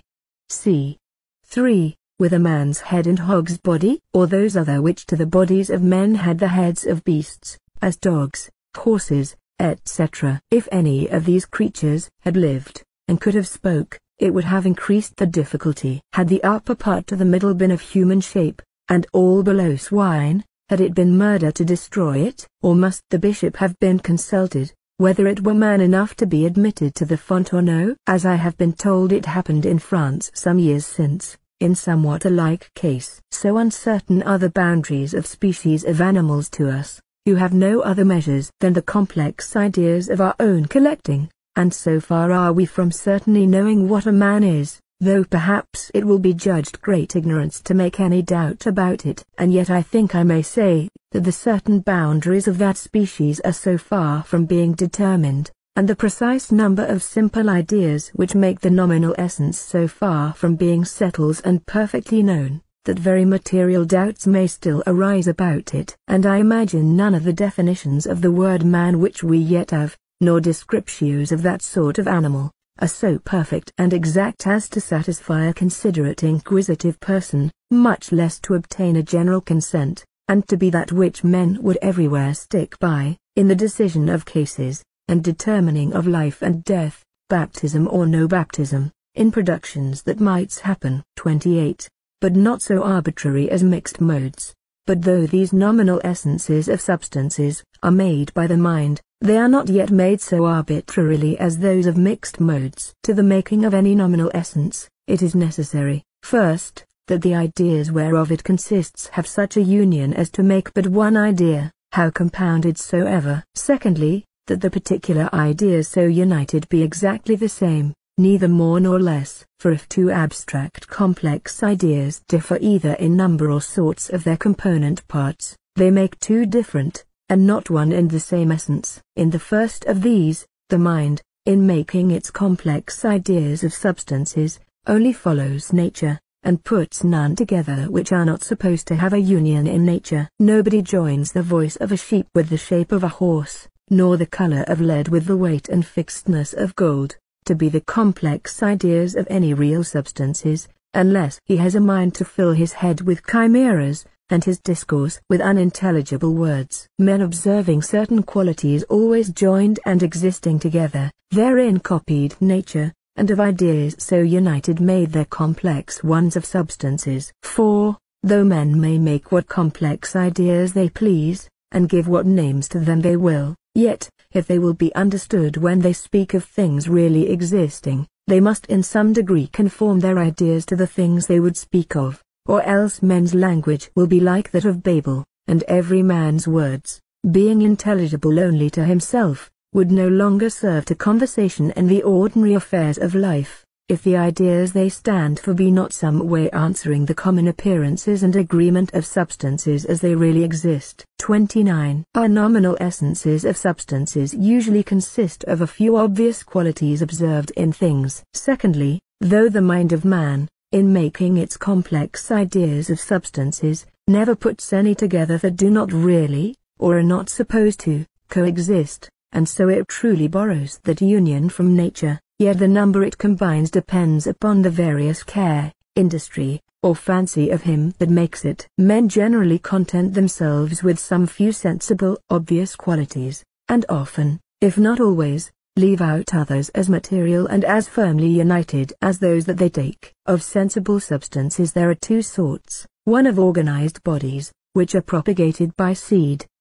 A: c. 3, with a man's head and hog's body, or those other which to the bodies of men had the heads of beasts, as dogs, horses, etc. If any of these creatures had lived, and could have spoke, it would have increased the difficulty. Had the upper part to the middle been of human shape, and all below swine, had it been murder to destroy it? Or must the bishop have been consulted, whether it were man enough to be admitted to the font or no? As I have been told it happened in France some years since, in somewhat a like case. So uncertain are the boundaries of species of animals to us, who have no other measures than the complex ideas of our own collecting, and so far are we from certainly knowing what a man is, though perhaps it will be judged great ignorance to make any doubt about it. And yet I think I may say, that the certain boundaries of that species are so far from being determined, and the precise number of simple ideas which make the nominal essence so far from being settled and perfectly known, that very material doubts may still arise about it. And I imagine none of the definitions of the word man which we yet have, nor descriptions of that sort of animal, are so perfect and exact as to satisfy a considerate inquisitive person, much less to obtain a general consent, and to be that which men would everywhere stick by, in the decision of cases, and determining of life and death, baptism or no baptism, in productions that might happen. 28. But not so arbitrary as mixed modes. But though these nominal essences of substances are made by the mind, they are not yet made so arbitrarily as those of mixed modes. To the making of any nominal essence, it is necessary, first, that the ideas whereof it consists have such a union as to make but one idea, how compounded soever. Secondly, that the particular ideas so united be exactly the same, neither more nor less. For if two abstract complex ideas differ either in number or sorts of their component parts, they make two different, and not one and the same essence. In the first of these, the mind, in making its complex ideas of substances, only follows nature, and puts none together which are not supposed to have a union in nature. Nobody joins the voice of a sheep with the shape of a horse, nor the color of lead with the weight and fixedness of gold, to be the complex ideas of any real substances, unless he has a mind to fill his head with chimeras, and his discourse with unintelligible words. Men observing certain qualities always joined and existing together, therein copied nature, and of ideas so united made their complex ones of substances. For, though men may make what complex ideas they please, and give what names to them they will, yet, if they will be understood when they speak of things really existing, they must in some degree conform their ideas to the things they would speak of, or else men's language will be like that of Babel, and every man's words, being intelligible only to himself, would no longer serve to conversation in the ordinary affairs of life, if the ideas they stand for be not some way answering the common appearances and agreement of substances as they really exist. 29. Our nominal essences of substances usually consist of a few obvious qualities observed in things. Secondly, though the mind of man, in making its complex ideas of substances, never puts any together that do not really, or are not supposed to, coexist, and so it truly borrows that union from nature, yet the number it combines depends upon the various care, industry, or fancy of him that makes it. Men generally content themselves with some few sensible, obvious qualities, and often, if not always, leave out others as material and as firmly united as those that they take. Of sensible substances there are two sorts, one of organized bodies, which are propagated by seed,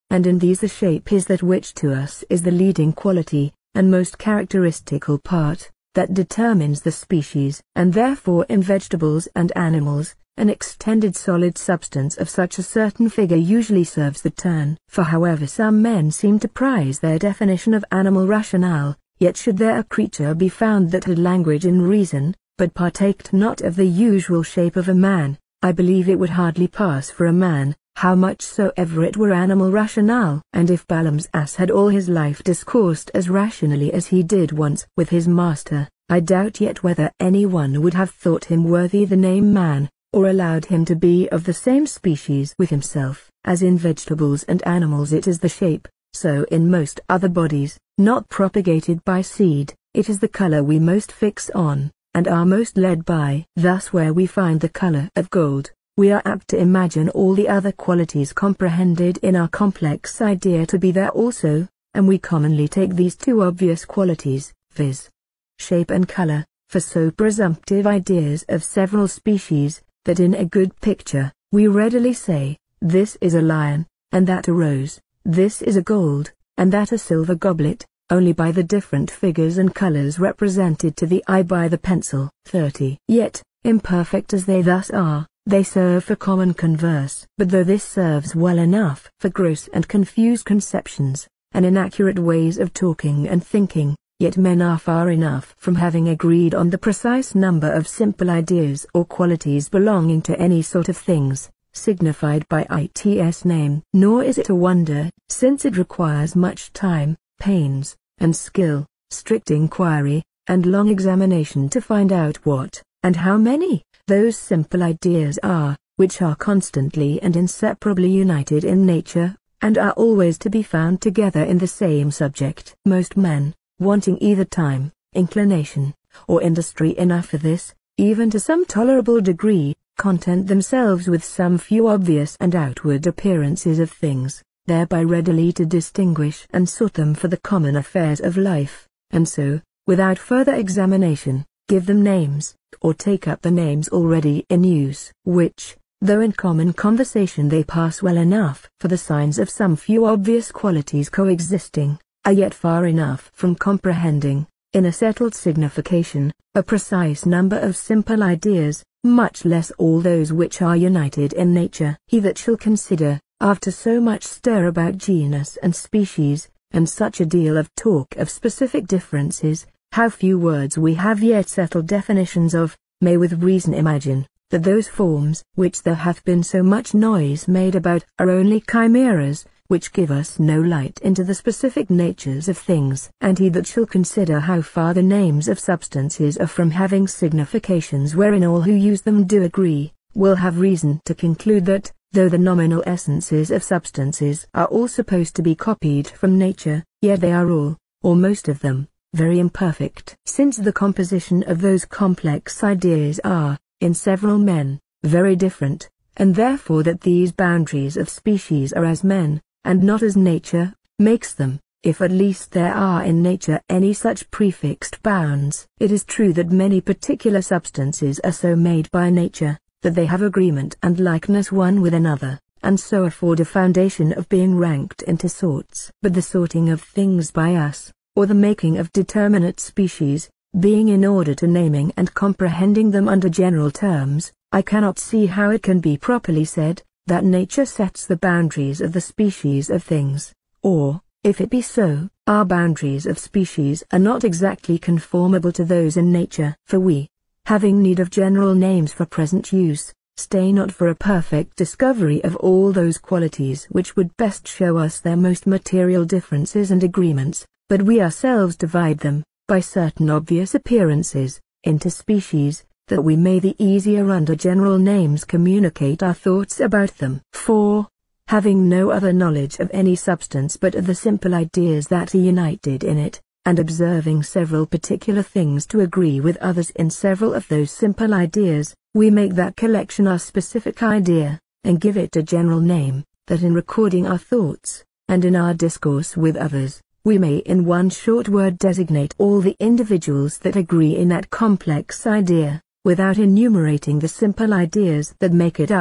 A: and in these the shape is that which to us is the leading quality, and most characteristical part, that determines the species, and therefore in vegetables and animals, an extended solid substance of such a certain figure usually serves the turn. For however some men seem to prize their definition of animal rationale, yet should there a creature be found that had language and reason, but partaked not of the usual shape of a man, I believe it would hardly pass for a man, how much soever it were animal rationale. And if Balaam's ass had all his life discoursed as rationally as he did once with his master, I doubt yet whether any one would have thought him worthy the name man, or allowed him to be of the same species with himself. As in vegetables and animals it is the shape, so in most other bodies, not propagated by seed, it is the color we most fix on, and are most led by. Thus where we find the color of gold, we are apt to imagine all the other qualities comprehended in our complex idea to be there also, and we commonly take these two obvious qualities, viz. Shape and color, for so presumptive ideas of several species, that in a good picture, we readily say, this is a lion, and that a rose, this is a gold, and that a silver goblet, only by the different figures and colors represented to the eye by the pencil. 30. Yet, imperfect as they thus are, they serve for common converse. But though this serves well enough for gross and confused conceptions, and inaccurate ways of talking and thinking, yet men are far enough from having agreed on the precise number of simple ideas or qualities belonging to any sort of things, signified by its name. Nor is it a wonder, since it requires much time, pains, and skill, strict inquiry, and long examination to find out what, and how many, those simple ideas are, which are constantly and inseparably united in nature, and are always to be found together in the same subject. Most men, wanting either time, inclination, or industry enough for this, even to some tolerable degree, content themselves with some few obvious and outward appearances of things, thereby readily to distinguish and sort them for the common affairs of life, and so, without further examination, give them names, or take up the names already in use, which, though in common conversation they pass well enough for the signs of some few obvious qualities coexisting, are yet far enough from comprehending, in a settled signification, a precise number of simple ideas, much less all those which are united in nature. He that shall consider, after so much stir about genus and species, and such a deal of talk of specific differences, how few words we have yet settled definitions of, may with reason imagine, that those forms which there hath been so much noise made about are only chimeras, which give us no light into the specific natures of things. And he that shall consider how far the names of substances are from having significations wherein all who use them do agree, will have reason to conclude that, though the nominal essences of substances are all supposed to be copied from nature, yet they are all, or most of them, very imperfect. Since the composition of those complex ideas are, in several men, very different, and therefore that these boundaries of species are as men, and not as nature, makes them, if at least there are in nature any such prefixed bounds. It is true that many particular substances are so made by nature, that they have agreement and likeness one with another, and so afford a foundation of being ranked into sorts. But the sorting of things by us, or the making of determinate species, being in order to naming and comprehending them under general terms, I cannot see how it can be properly said, that nature sets the boundaries of the species of things, or, if it be so, our boundaries of species are not exactly conformable to those in nature. For we, having need of general names for present use, stay not for a perfect discovery of all those qualities which would best show us their most material differences and agreements, but we ourselves divide them, by certain obvious appearances, into species, that we may the easier under general names communicate our thoughts about them. For, having no other knowledge of any substance but of the simple ideas that are united in it, and observing several particular things to agree with others in several of those simple ideas, we make that collection our specific idea, and give it a general name, that in recording our thoughts, and in our discourse with others, we may in one short word designate all the individuals that agree in that complex idea, without enumerating the simple ideas that make it up,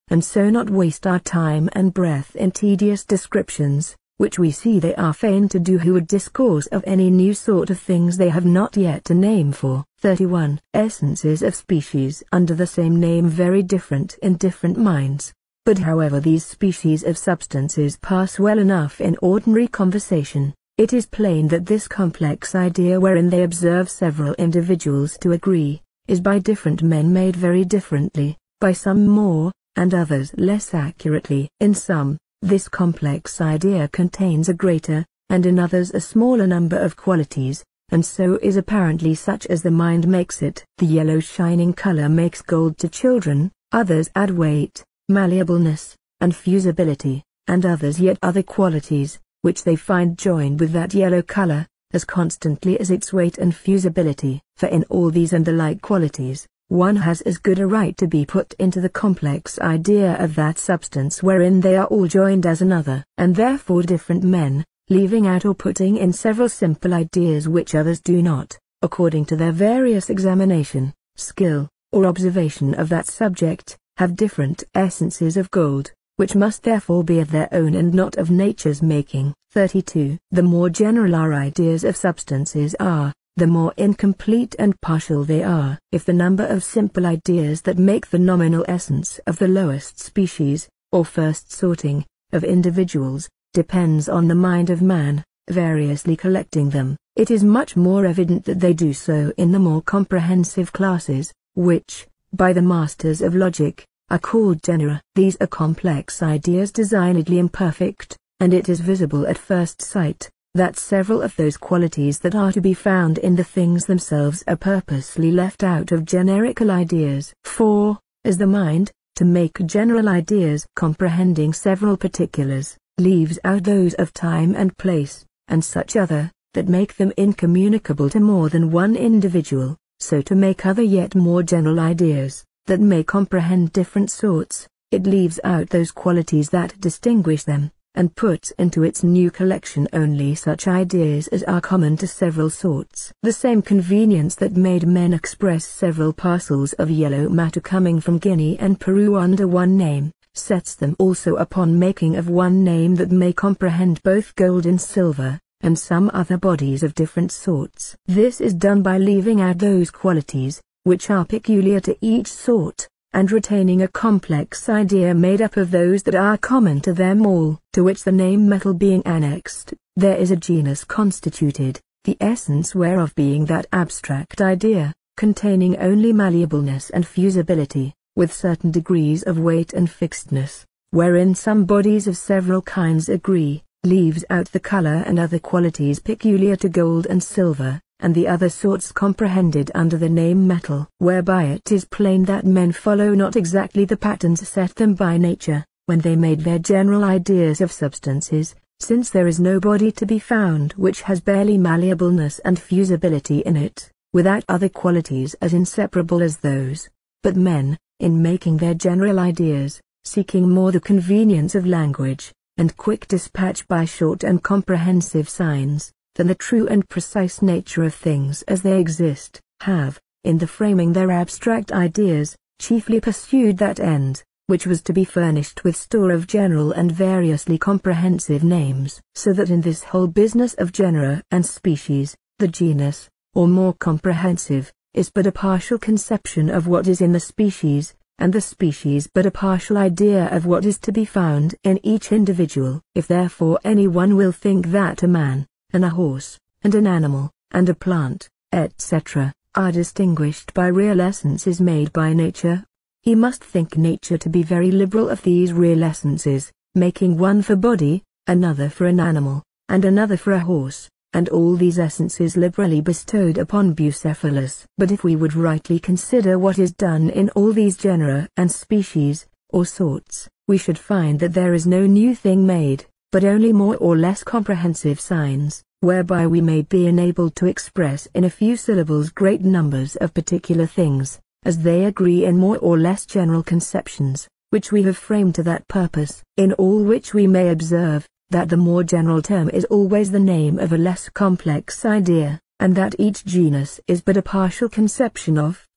A: and so not waste our time and breath in tedious descriptions, which we see they are fain to do who would discourse of any new sort of things they have not yet a name for. 31. Essences of species under the same name very different in different minds. But however these species of substances pass well enough in ordinary conversation, it is plain that this complex idea wherein they observe several individuals to agree, is by different men made very differently, by some more, and others less accurately. In some, this complex idea contains a greater, and in others a smaller number of qualities, and so is apparently such as the mind makes it. The yellow shining color makes gold to children, others add weight, malleableness, and fusibility, and others yet other qualities, which they find joined with that yellow color, as constantly as its weight and fusibility. For in all these and the like qualities, one has as good a right to be put into the complex idea of that substance wherein they are all joined as another. And therefore different men, leaving out or putting in several simple ideas which others do not, according to their various examination, skill, or observation of that subject, have different essences of gold, which must therefore be of their own and not of nature's making. 32. The more general our ideas of substances are, the more incomplete and partial they are. If the number of simple ideas that make the nominal essence of the lowest species, or first sorting, of individuals, depends on the mind of man, variously collecting them, it is much more evident that they do so in the more comprehensive classes, which, by the masters of logic, are called genera. These are complex ideas designedly imperfect, and it is visible at first sight that several of those qualities that are to be found in the things themselves are purposely left out of generical ideas. For, as the mind, to make general ideas comprehending several particulars, leaves out those of time and place, and such other, that make them incommunicable to more than one individual, so to make other yet more general ideas, that may comprehend different sorts, it leaves out those qualities that distinguish them, and puts into its new collection only such ideas as are common to several sorts. The same convenience that made men express several parcels of yellow matter coming from Guinea and Peru under one name, sets them also upon making of one name that may comprehend both gold and silver, and some other bodies of different sorts. This is done by leaving out those qualities, which are peculiar to each sort, and retaining a complex idea made up of those that are common to them all, to which the name metal being annexed, there is a genus constituted, the essence whereof being that abstract idea, containing only malleableness and fusibility, with certain degrees of weight and fixedness, wherein some bodies of several kinds agree, leaves out the color and other qualities peculiar to gold and silver, and the other sorts comprehended under the name metal, whereby it is plain that men follow not exactly the patterns set them by nature, when they made their general ideas of substances, since there is no body to be found which has barely malleableness and fusibility in it, without other qualities as inseparable as those. But men, in making their general ideas, seeking more the convenience of language, and quick dispatch by short and comprehensive signs, than the true and precise nature of things as they exist, have, in the framing their abstract ideas, chiefly pursued that end, which was to be furnished with store of general and variously comprehensive names, so that in this whole business of genera and species, the genus, or more comprehensive, is but a partial conception of what is in the species, and the species but a partial idea of what is to be found in each individual. If therefore any one will think that a man, and a horse, and an animal, and a plant, etc., are distinguished by real essences made by nature, he must think nature to be very liberal of these real essences, making one for body, another for an animal, and another for a horse, and all these essences liberally bestowed upon Bucephalus. But if we would rightly consider what is done in all these genera and species, or sorts, we should find that there is no new thing made, but only more or less comprehensive signs, whereby we may be enabled to express in a few syllables great numbers of particular things, as they agree in more or less general conceptions, which we have framed to that purpose. In all which we may observe, that the more general term is always the name of a less complex idea, and that each genus is but a partial conception of,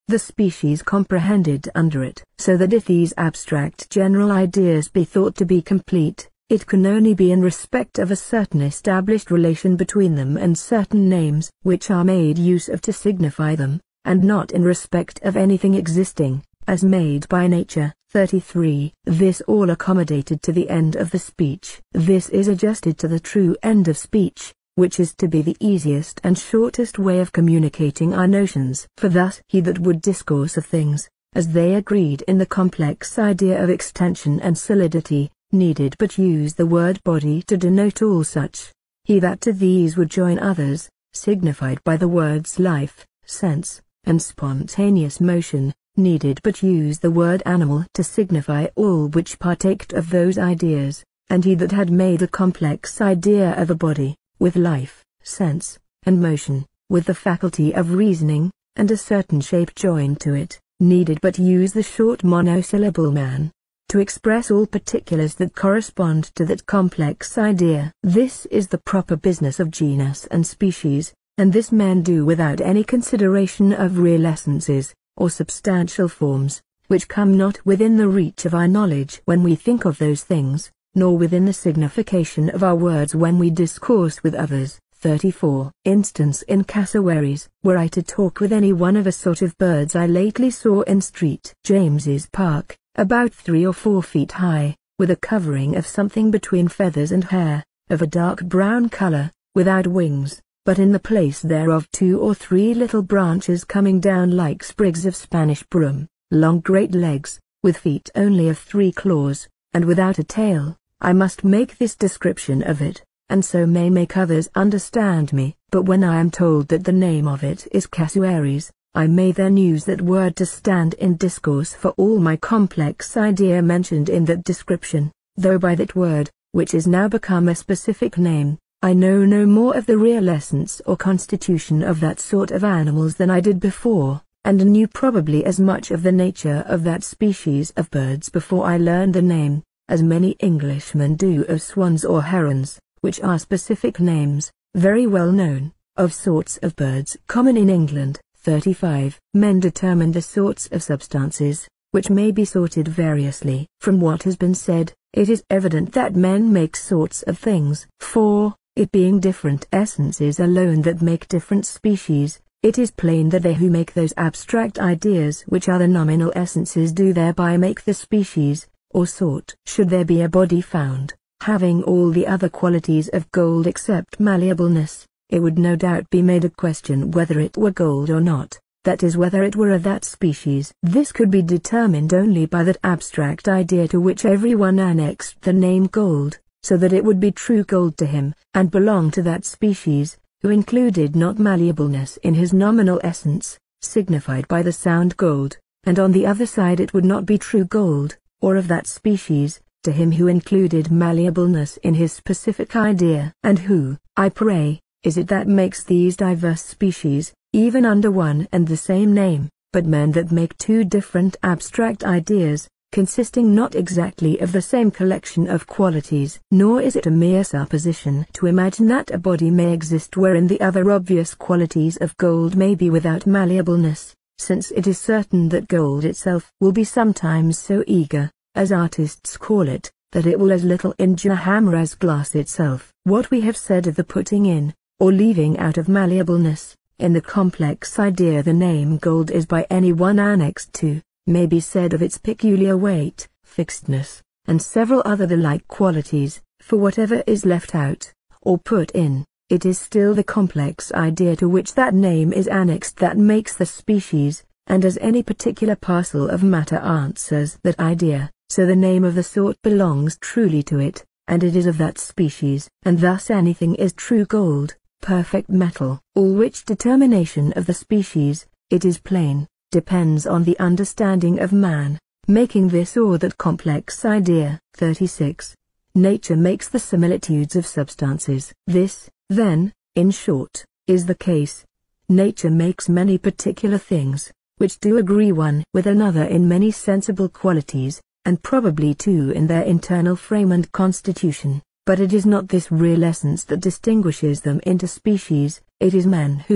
A: the species comprehended under it. So that if these abstract general ideas be thought to be complete, it can only be in respect of a certain established relation between them and certain names which are made use of to signify them, and not in respect of anything existing, as made by nature. 33. This all accommodated to the end of the speech. This is adjusted to the true end of speech, which is to be the easiest and shortest way of communicating our notions. For thus he that would discourse of things, as they agreed in the complex idea of extension and solidity, needed but use the word body to denote all such. He that to these would join others, signified by the words life, sense, and spontaneous motion, needed but use the word animal to signify all which partaked of those ideas, and he that had made a complex idea of a body, with life, sense, and motion, with the faculty of reasoning, and a certain shape joined to it, needed but use the short monosyllable man, to express all particulars that correspond to that complex idea. This is the proper business of genus and species, and this men do without any consideration of real essences, or substantial forms, which come not within the reach of our knowledge when we think of those things, nor within the signification of our words when we discourse with others. 34. Instance in cassowaries. Were I to talk with any one of a sort of birds I lately saw in St. James's Park, about 3 or 4 feet high, with a covering of something between feathers and hair, of a dark brown color, without wings, but in the place thereof 2 or 3 little branches coming down like sprigs of Spanish broom, long great legs, with feet only of 3 claws, and without a tail, I must make this description of it, and so may make others understand me. But when I am told that the name of it is cassowaries, I may then use that word to stand in discourse for all my complex idea mentioned in that description, though by that word, which is now become a specific name, I know no more of the real essence or constitution of that sort of animals than I did before, and knew probably as much of the nature of that species of birds before I learned the name, as many Englishmen do of swans or herons, which are specific names, very well known, of sorts of birds common in England. 35. Men determine the sorts of substances, which may be sorted variously. From what has been said, it is evident that men make sorts of things. For, it being different essences alone that make different species, it is plain that they who make those abstract ideas which are the nominal essences do thereby make the species, or sort. Should there be a body found, having all the other qualities of gold except malleableness, it would no doubt be made a question whether it were gold or not, that is whether it were of that species. This could be determined only by that abstract idea to which every one annexed the name gold, so that it would be true gold to him, and belong to that species, who included not malleableness in his nominal essence, signified by the sound gold, and on the other side it would not be true gold, or of that species, to him who included malleableness in his specific idea. And who, I pray, is it that makes these diverse species, even under one and the same name, but men that make 2 different abstract ideas, consisting not exactly of the same collection of qualities? Nor is it a mere supposition to imagine that a body may exist wherein the other obvious qualities of gold may be without malleableness, since it is certain that gold itself will be sometimes so eager, as artists call it, that it will as little injure hammer as glass itself. What we have said of the putting in, or leaving out of malleableness, in the complex idea the name gold is by any one annexed to, may be said of its peculiar weight, fixedness, and several other the like qualities. For whatever is left out, or put in, it is still the complex idea to which that name is annexed that makes the species, and as any particular parcel of matter answers that idea, so the name of the sort belongs truly to it, and it is of that species. And thus anything is true gold, perfect metal. All which determination of the species, it is plain, depends on the understanding of man, making this or that complex idea. 36. Nature makes the similitudes of substances. This, then, in short, is the case. Nature makes many particular things, which do agree one with another in many sensible qualities, and probably too in their internal frame and constitution. But it is not this real essence that distinguishes them into species, it is men who,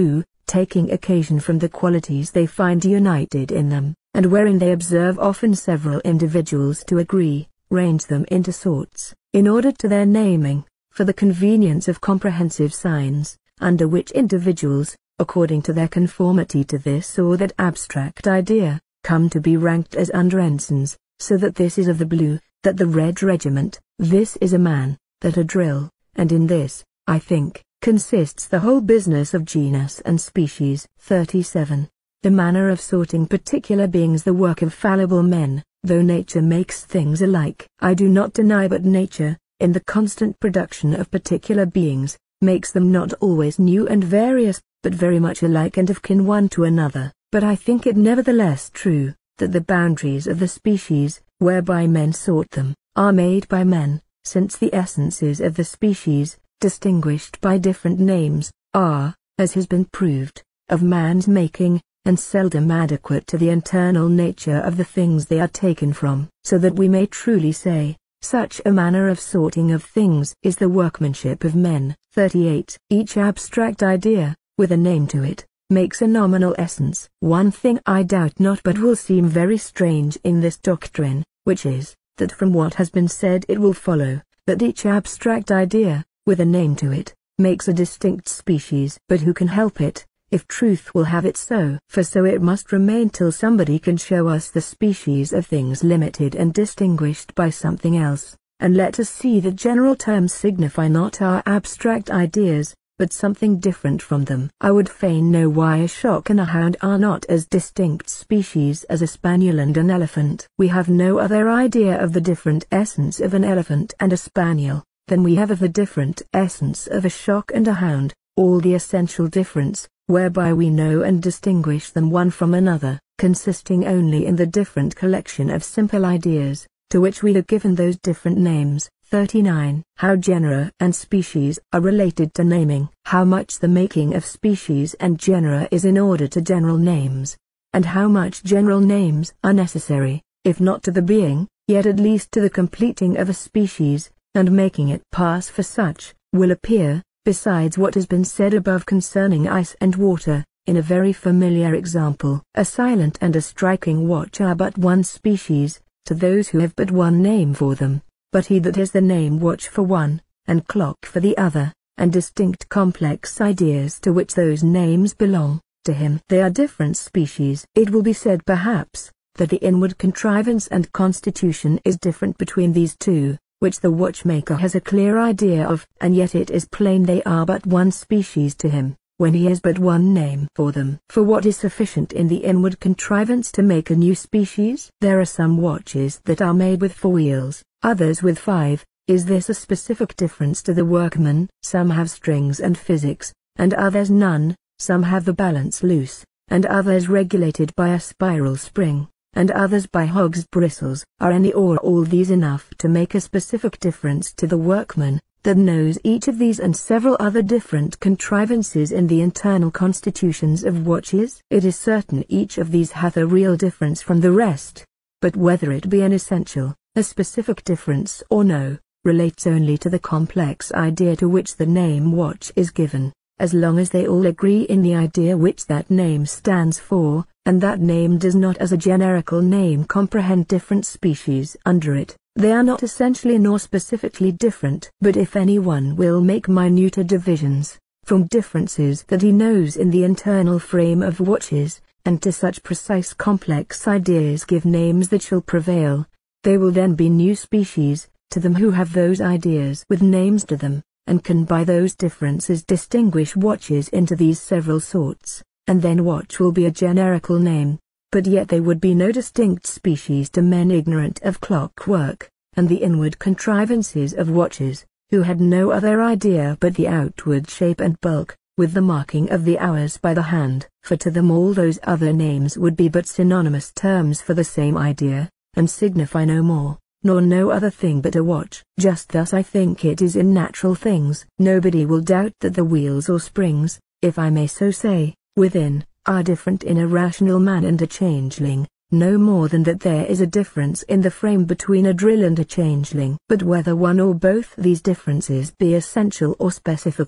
A: taking occasion from the qualities they find united in them, and wherein they observe often several individuals to agree, range them into sorts, in order to their naming, for the convenience of comprehensive signs, under which individuals, according to their conformity to this or that abstract idea, come to be ranked as under ensigns, so that this is of the blue, that the red regiment, this is a man, that a drill, and in this, I think, consists the whole business of genus and species. 37. The manner of sorting particular beings the work of fallible men, though nature makes things alike. I do not deny but nature, in the constant production of particular beings, makes them not always new and various, but very much alike and of kin one to another. But I think it nevertheless true, that the boundaries of the species, whereby men sort them, are made by men, since the essences of the species, distinguished by different names, are, as has been proved, of man's making, and seldom adequate to the internal nature of the things they are taken from, so that we may truly say, such a manner of sorting of things is the workmanship of men. 38. Each abstract idea, with a name to it, makes a nominal essence. One thing I doubt not but will seem very strange in this doctrine, which is, that from what has been said it will follow, that each abstract idea, with a name to it, makes a distinct species. But who can help it, if truth will have it so? For so it must remain till somebody can show us the species of things limited and distinguished by something else, and let us see that general terms signify not our abstract ideas, but something different from them. I would fain know why a shock and a hound are not as distinct species as a spaniel and an elephant. We have no other idea of the different essence of an elephant and a spaniel, than we have of the different essence of a shock and a hound. All the essential difference, whereby we know and distinguish them one from another, consisting only in the different collection of simple ideas, to which we are given those different names. 39. How genera and species are related to naming. How much the making of species and genera is in order to general names, and how much general names are necessary, if not to the being, yet at least to the completing of a species, and making it pass for such, will appear, besides what has been said above concerning ice and water, in a very familiar example. A silent and a striking watch are but one species, to those who have but one name for them. But he that has the name watch for one, and clock for the other, and distinct complex ideas to which those names belong, to him they are different species. It will be said perhaps, that the inward contrivance and constitution is different between these two, which the watchmaker has a clear idea of, and yet it is plain they are but one species to him, when he has but one name for them. For what is sufficient in the inward contrivance to make a new species? There are some watches that are made with 4 wheels, others with 5. Is this a specific difference to the workman? Some have strings and physics, and others none. Some have the balance loose, and others regulated by a spiral spring, and others by hog's bristles. Are any or all these enough to make a specific difference to the workman, that knows each of these and several other different contrivances in the internal constitutions of watches? It is certain each of these hath a real difference from the rest, but whether it be an essential, a specific difference or no, relates only to the complex idea to which the name watch is given, as long as they all agree in the idea which that name stands for, and that name does not as a generical name comprehend different species under it. They are not essentially nor specifically different. But if any one will make minuter divisions, from differences that he knows in the internal frame of watches, and to such precise complex ideas give names that shall prevail, they will then be new species, to them who have those ideas with names to them, and can by those differences distinguish watches into these several sorts, and then watch will be a generical name. But yet they would be no distinct species to men ignorant of clockwork, and the inward contrivances of watches, who had no other idea but the outward shape and bulk, with the marking of the hours by the hand. For to them all those other names would be but synonymous terms for the same idea, and signify no more, nor no other thing but a watch. Just thus I think it is in natural things. Nobody will doubt that the wheels or springs, if I may so say, within, are different in a rational man and a changeling, no more than that there is a difference in the frame between a drill and a changeling. But whether one or both these differences be essential or specifical,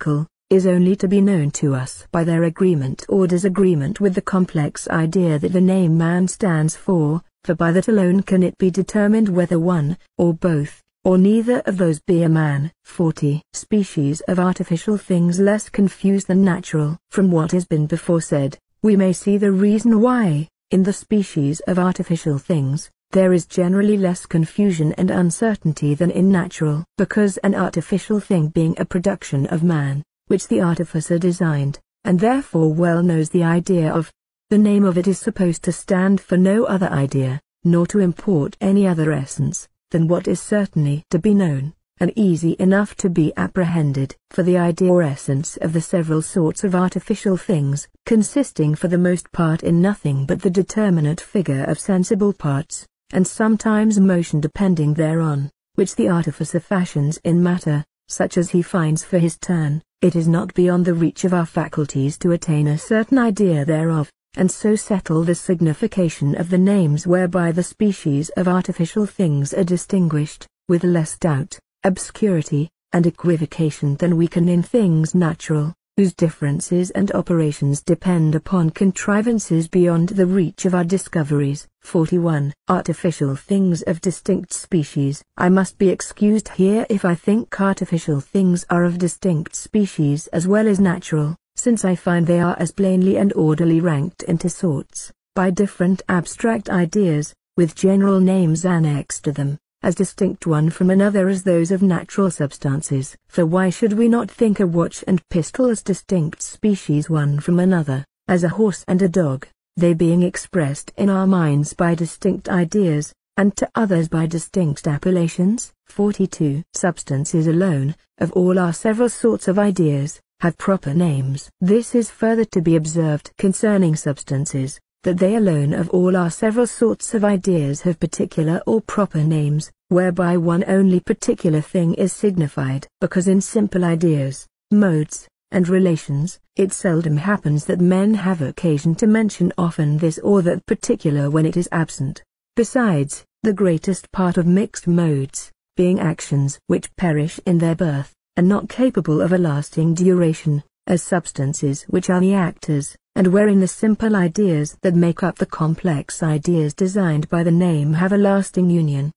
A: is only to be known to us by their agreement or disagreement with the complex idea that the name man stands for by that alone can it be determined whether one, or both, or neither of those be a man. 40. Species of artificial things less confused than natural. From what has been before said, we may see the reason why, in the species of artificial things, there is generally less confusion and uncertainty than in natural. Because an artificial thing being a production of man, which the artificer designed, and therefore well knows the idea of, the name of it is supposed to stand for no other idea, nor to import any other essence, than what is certainly to be known, and easy enough to be apprehended. For the idea or essence of the several sorts of artificial things, consisting for the most part in nothing but the determinate figure of sensible parts, and sometimes motion depending thereon, which the artificer fashions in matter, such as he finds for his turn, it is not beyond the reach of our faculties to attain a certain idea thereof, and so settle the signification of the names whereby the species of artificial things are distinguished, with less doubt, obscurity, and equivocation than we can in things natural, whose differences and operations depend upon contrivances beyond the reach of our discoveries. 41. Artificial things of distinct species. I must be excused here if I think artificial things are of distinct species as well as natural, since I find they are as plainly and orderly ranked into sorts, by different abstract ideas, with general names annexed to them, as distinct one from another as those of natural substances. For why should we not think a watch and pistol as distinct species one from another, as a horse and a dog, they being expressed in our minds by distinct ideas, and to others by distinct appellations? 42. Substances alone, of all our several sorts of ideas, have proper names. This is further to be observed concerning substances, that they alone of all our several sorts of ideas have particular or proper names, whereby one only particular thing is signified. Because in simple ideas, modes, and relations, it seldom happens that men have occasion to mention often this or that particular when it is absent. Besides, the greatest part of mixed modes, being actions which perish in their birth, and not capable of a lasting duration, as substances which are the actors, and wherein the simple ideas that make up the complex ideas designed by the name have a lasting union.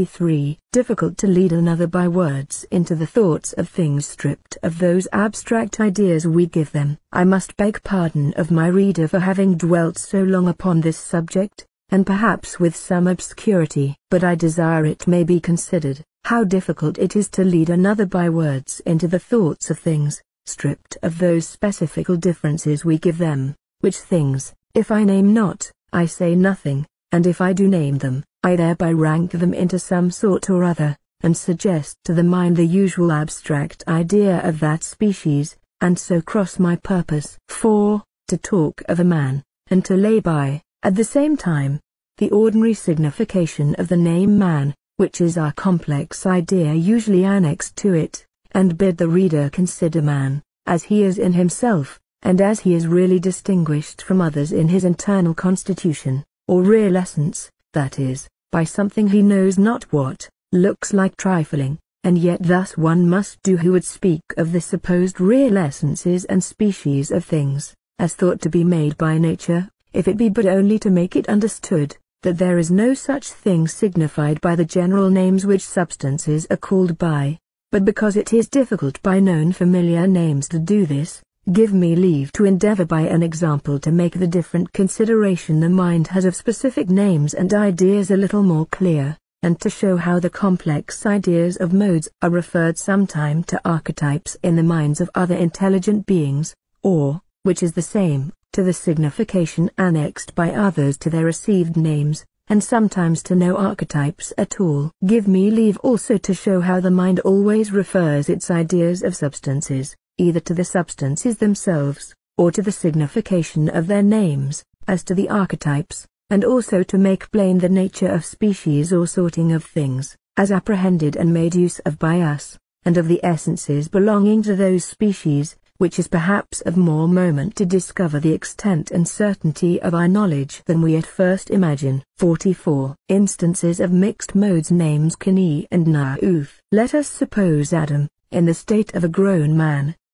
A: 43. Difficult to lead another by words into the thoughts of things stripped of those abstract ideas we give them. I must beg pardon of my reader for having dwelt so long upon this subject, and perhaps with some obscurity, but I desire it may be considered, how difficult it is to lead another by words into the thoughts of things, stripped of those specifical differences we give them, which things, if I name not, I say nothing, and if I do name them, I thereby rank them into some sort or other, and suggest to the mind the usual abstract idea of that species, and so cross my purpose. 4. To talk of a man, and to lay by, at the same time, the ordinary signification of the name man, which is our complex idea usually annexed to it, and bid the reader consider man, as he is in himself, and as he is really distinguished from others in his internal constitution, or real essence, that is, by something he knows not what, looks like trifling, and yet thus one must do who would speak of the supposed real essences and species of things, as thought to be made by nature, if it be but only to make it understood, that there is no such thing signified by the general names which substances are called by, but because it is difficult by known familiar names to do this, give me leave to endeavor by an example to make the different consideration the mind has of specific names and ideas a little more clear, and to show how the complex ideas of modes are referred sometime to archetypes in the minds of other intelligent beings, or, which is the same, to the signification annexed by others to their received names, and sometimes to no archetypes at all. Give me leave also to show how the mind always refers its ideas of substances, either to the substances themselves, or to the signification of their names, as to the archetypes, and also to make plain the nature of species or sorting of things, as apprehended and made use of by us, and of the essences belonging to those species, which is perhaps of more moment to discover the extent and certainty of our knowledge than we at first imagine. 44. Instances of mixed modes names Kani and Nauth. Let us suppose Adam, in the state of a grown man,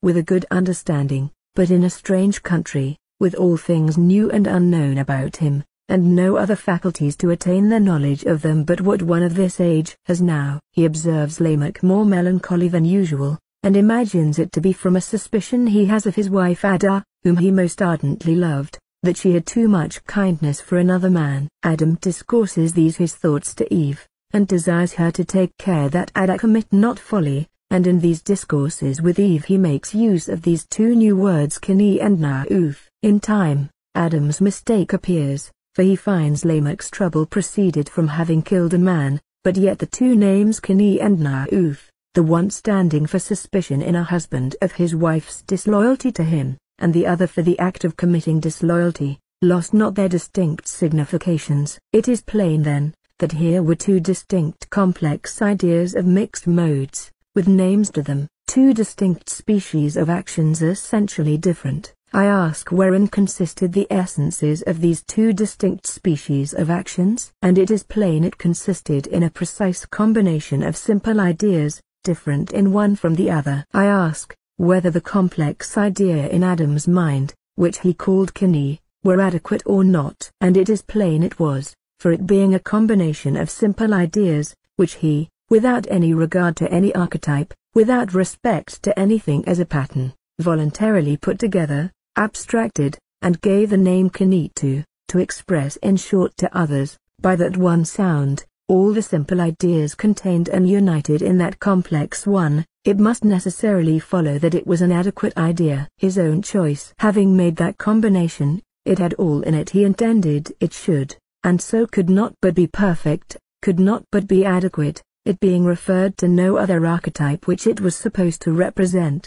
A: with a good understanding, but in a strange country, with all things new and unknown about him, and no other faculties to attain the knowledge of them but what one of this age has now. He observes Lamech more melancholy than usual, and imagines it to be from a suspicion he has of his wife Ada, whom he most ardently loved, that she had too much kindness for another man. Adam discourses these his thoughts to Eve, and desires her to take care that Ada commit not folly, and in these discourses with Eve he makes use of these two new words Keni and Nauf. In time, Adam's mistake appears, for he finds Lamech's trouble proceeded from having killed a man, but yet the two names Keni and Nauf, the one standing for suspicion in a husband of his wife's disloyalty to him, and the other for the act of committing disloyalty, lost not their distinct significations. It is plain then, that here were two distinct complex ideas of mixed modes, with names to them, two distinct species of actions essentially different. I ask wherein consisted the essences of these two distinct species of actions? And it is plain it consisted in a precise combination of simple ideas, different in one from the other. I ask, whether the complex idea in Adam's mind, which he called Keni, were adequate or not. And it is plain it was, for it being a combination of simple ideas, which he, without any regard to any archetype, without respect to anything as a pattern, voluntarily put together, abstracted, and gave the name Keni to express in short to others, by that one sound, all the simple ideas contained and united in that complex one. It must necessarily follow that it was an adequate idea. His own choice having made that combination, it had all in it he intended it should, and so could not but be perfect, could not but be adequate, it being referred to no other archetype which it was supposed to represent.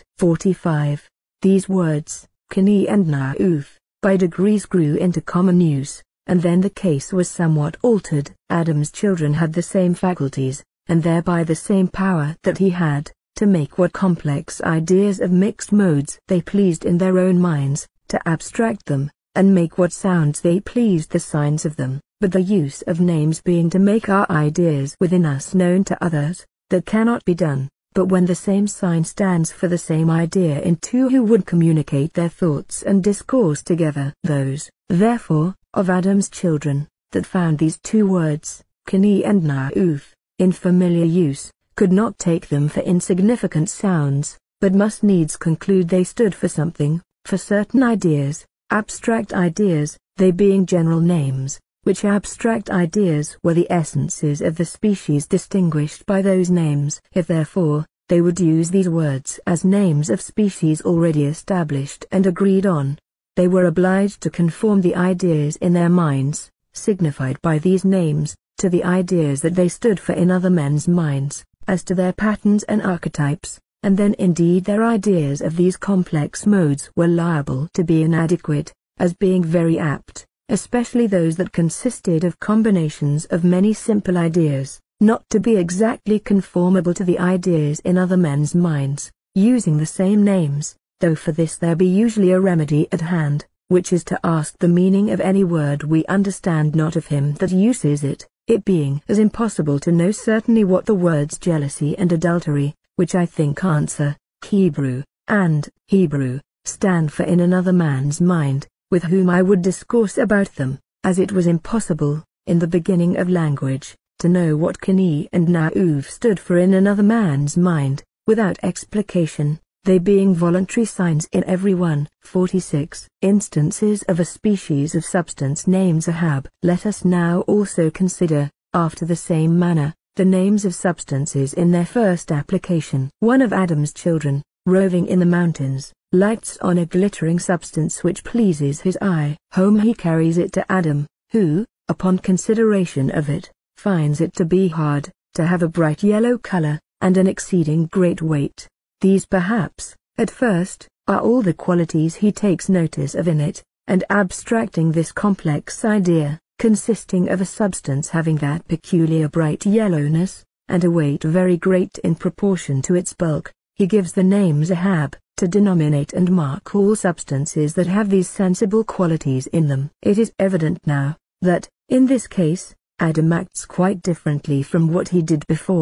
A: 45. These words, Keni and Nauf, by degrees grew into common use, and then the case was somewhat altered. Adam's children had the same faculties, and thereby the same power that he had, to make what complex ideas of mixed modes they pleased in their own minds, to abstract them, and make what sounds they pleased the signs of them. But the use of names being to make our ideas within us known to others, that cannot be done, but when the same sign stands for the same idea in two who would communicate their thoughts and discourse together. Those, therefore, of Adam's children, that found these two words, Keni and Nauf, in familiar use, could not take them for insignificant sounds, but must needs conclude they stood for something, for certain ideas, abstract ideas, they being general names, which abstract ideas were the essences of the species distinguished by those names. If therefore, they would use these words as names of species already established and agreed on, they were obliged to conform the ideas in their minds, signified by these names, to the ideas that they stood for in other men's minds, as to their patterns and archetypes, and then indeed their ideas of these complex modes were liable to be inadequate, as being very apt, especially those that consisted of combinations of many simple ideas, not to be exactly conformable to the ideas in other men's minds, using the same names, though for this there be usually a remedy at hand, which is to ask the meaning of any word we understand not of him that uses it, it being as impossible to know certainly what the words jealousy and adultery, which I think answer, Hebrew, and Hebrew, stand for in another man's mind, with whom I would discourse about them, as it was impossible, in the beginning of language, to know what Keni and Nauf stood for in another man's mind, without explication, they being voluntary signs in every one. 46. Instances of a species of substance names Ahab. Let us now also consider, after the same manner, the names of substances in their first application. One of Adam's children, roving in the mountains, lights on a glittering substance which pleases his eye. Home he carries it to Adam, who, upon consideration of it, finds it to be hard, to have a bright yellow color, and an exceeding great weight. These perhaps, at first, are all the qualities he takes notice of in it, and abstracting this complex idea, consisting of a substance having that peculiar bright yellowness, and a weight very great in proportion to its bulk, he gives the name Ahab, to denominate and mark all substances that have these sensible qualities in them. It is evident now, that, in this case, Adam acts quite differently from what he did before.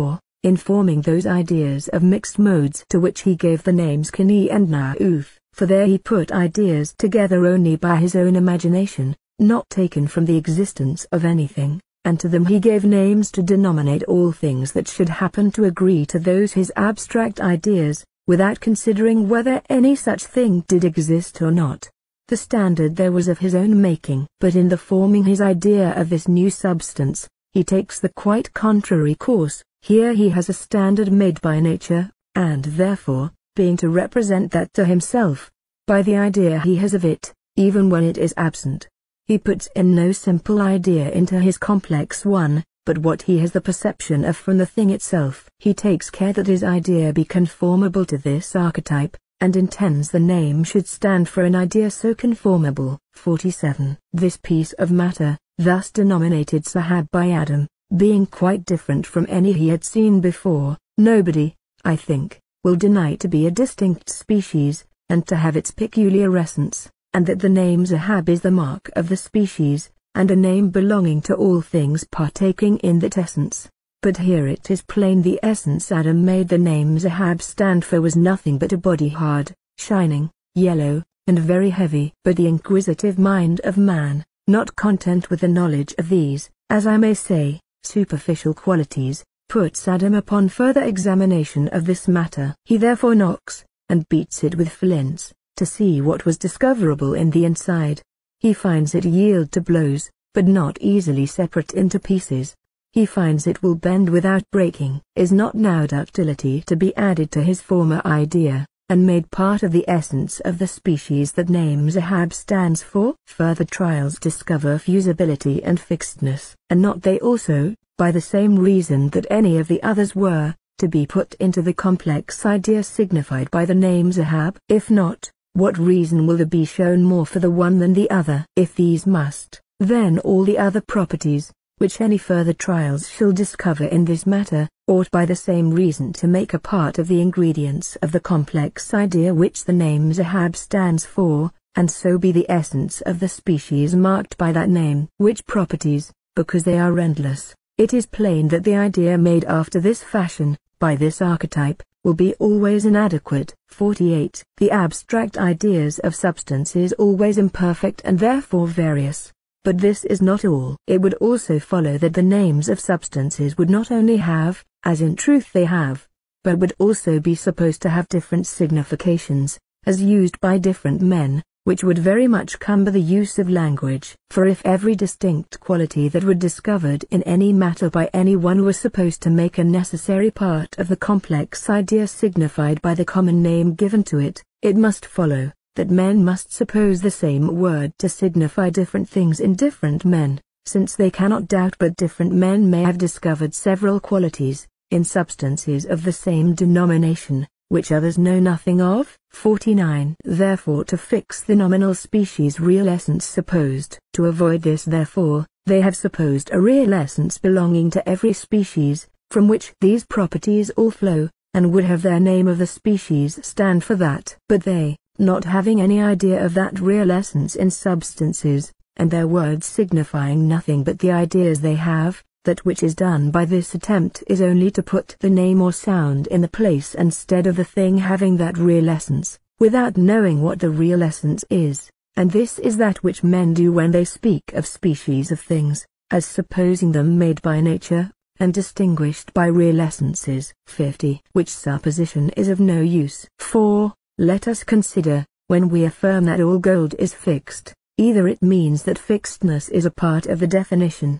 A: in forming those ideas of mixed modes to which he gave the names Kini and Na'uth, for there he put ideas together only by his own imagination, not taken from the existence of anything, and to them he gave names to denominate all things that should happen to agree to those his abstract ideas, without considering whether any such thing did exist or not. The standard there was of his own making, but in the forming his idea of this new substance, he takes the quite contrary course. Here he has a standard made by nature, and therefore, being to represent that to himself, by the idea he has of it, even when it is absent, he puts in no simple idea into his complex one, but what he has the perception of from the thing itself. He takes care that his idea be conformable to this archetype, and intends the name should stand for an idea so conformable. 47. This piece of matter, thus denominated Sahab by Adam, being quite different from any he had seen before, nobody, I think, will deny to be a distinct species, and to have its peculiar essence, and that the name Sahab is the mark of the species, and a name belonging to all things partaking in that essence. But here it is plain the essence Adam made the name Sahab stand for was nothing but a body hard, shining, yellow, and very heavy. But the inquisitive mind of man, not content with the knowledge of these, as I may say, superficial qualities, puts Adam upon further examination of this matter. He therefore knocks, and beats it with flints, to see what was discoverable in the inside. He finds it yield to blows, but not easily separate into pieces. He finds it will bend without breaking. Is not now ductility to be added to his former idea, and made part of the essence of the species that name Sahab stands for? Further trials discover fusibility and fixedness, and not they also, by the same reason that any of the others were, to be put into the complex idea signified by the name Sahab? If not, what reason will there be shown more for the one than the other? If these must, then all the other properties, which any further trials shall discover in this matter, ought by the same reason to make a part of the ingredients of the complex idea which the name Sahab stands for, and so be the essence of the species marked by that name. Which properties, because they are endless, it is plain that the idea made after this fashion, by this archetype, will be always inadequate. 48. The abstract ideas of substance is always imperfect and therefore various. But this is not all. It would also follow that the names of substances would not only have, as in truth they have, but would also be supposed to have different significations, as used by different men, which would very much cumber the use of language. For if every distinct quality that were discovered in any matter by any one was supposed to make a necessary part of the complex idea signified by the common name given to it, it must follow that men must suppose the same word to signify different things in different men, since they cannot doubt but different men may have discovered several qualities, in substances of the same denomination, which others know nothing of. 49. Therefore to fix the nominal species real essence supposed. To avoid this therefore, they have supposed a real essence belonging to every species, from which these properties all flow, and would have their name of the species stand for that. But they, not having any idea of that real essence in substances, and their words signifying nothing but the ideas they have, that which is done by this attempt is only to put the name or sound in the place instead of the thing having that real essence, without knowing what the real essence is, and this is that which men do when they speak of species of things, as supposing them made by nature, and distinguished by real essences. 50. Which supposition is of no use. For, let us consider, when we affirm that all gold is fixed, either it means that fixedness is a part of the definition,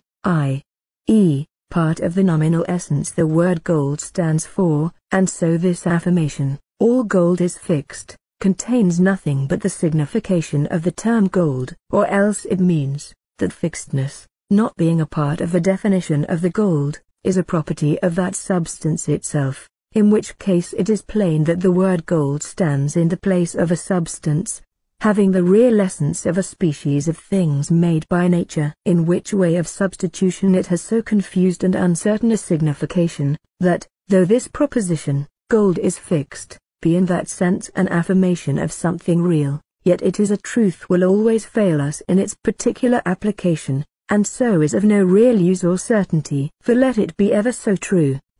A: i.e., part of the nominal essence the word gold stands for, and so this affirmation, all gold is fixed, contains nothing but the signification of the term gold, or else it means that fixedness, not being a part of the definition of the gold, is a property of that substance itself, in which case it is plain that the word gold stands in the place of a substance, having the real essence of a species of things made by nature, in which way of substitution it has so confused and uncertain a signification, that, though this proposition, gold is fixed, be in that sense an affirmation of something real, yet it is a truth will always fail us in its particular application, and so is of no real use or certainty. For let it be ever so true,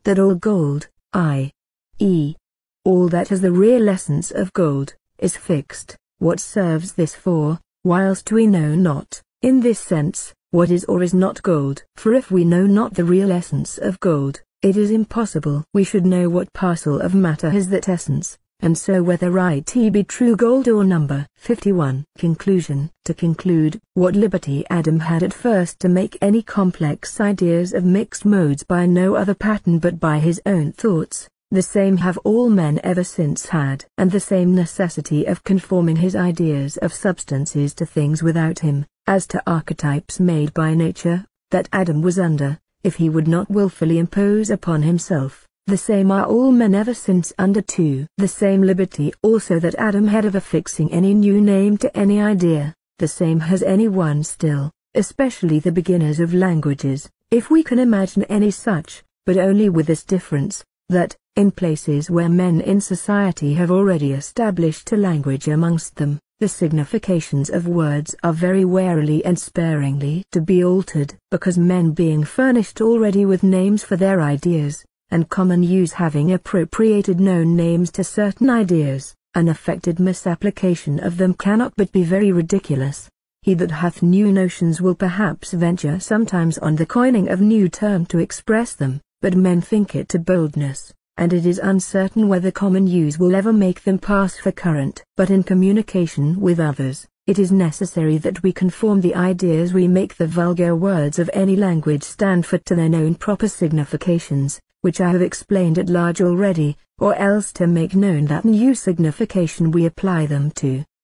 A: that all gold, i.e., all that has the real essence of gold, is fixed. What serves this for, whilst we know not, in this sense, what is or is not gold? For if we know not the real essence of gold, it is impossible we should know what parcel of matter has that essence, and so whether it be true gold or number. 51. Conclusion. To conclude, what liberty Adam had at first to make any complex ideas of mixed modes by no other pattern but by his own thoughts, the same have all men ever since had. And the same necessity of conforming his ideas of substances to things without him, as to archetypes made by nature, that Adam was under, if he would not wilfully impose upon himself, the same are all men ever since under too. The same liberty also that Adam had of affixing any new name to any idea, the same has any one still, especially the beginners of languages, if we can imagine any such, but only with this difference, that, in places where men in society have already established a language amongst them, the significations of words are very warily and sparingly to be altered, because men being furnished already with names for their ideas, and common use having appropriated known names to certain ideas, an affected misapplication of them cannot but be very ridiculous. He that hath new notions will perhaps venture sometimes on the coining of new term to express them, but men think it to boldness, and it is uncertain whether common use will ever make them pass for current. But in communication with others, it is necessary that we conform the ideas we make the vulgar words of any language stand for to their own proper significations, which I have explained at large already, or else to make known that new signification we apply them to.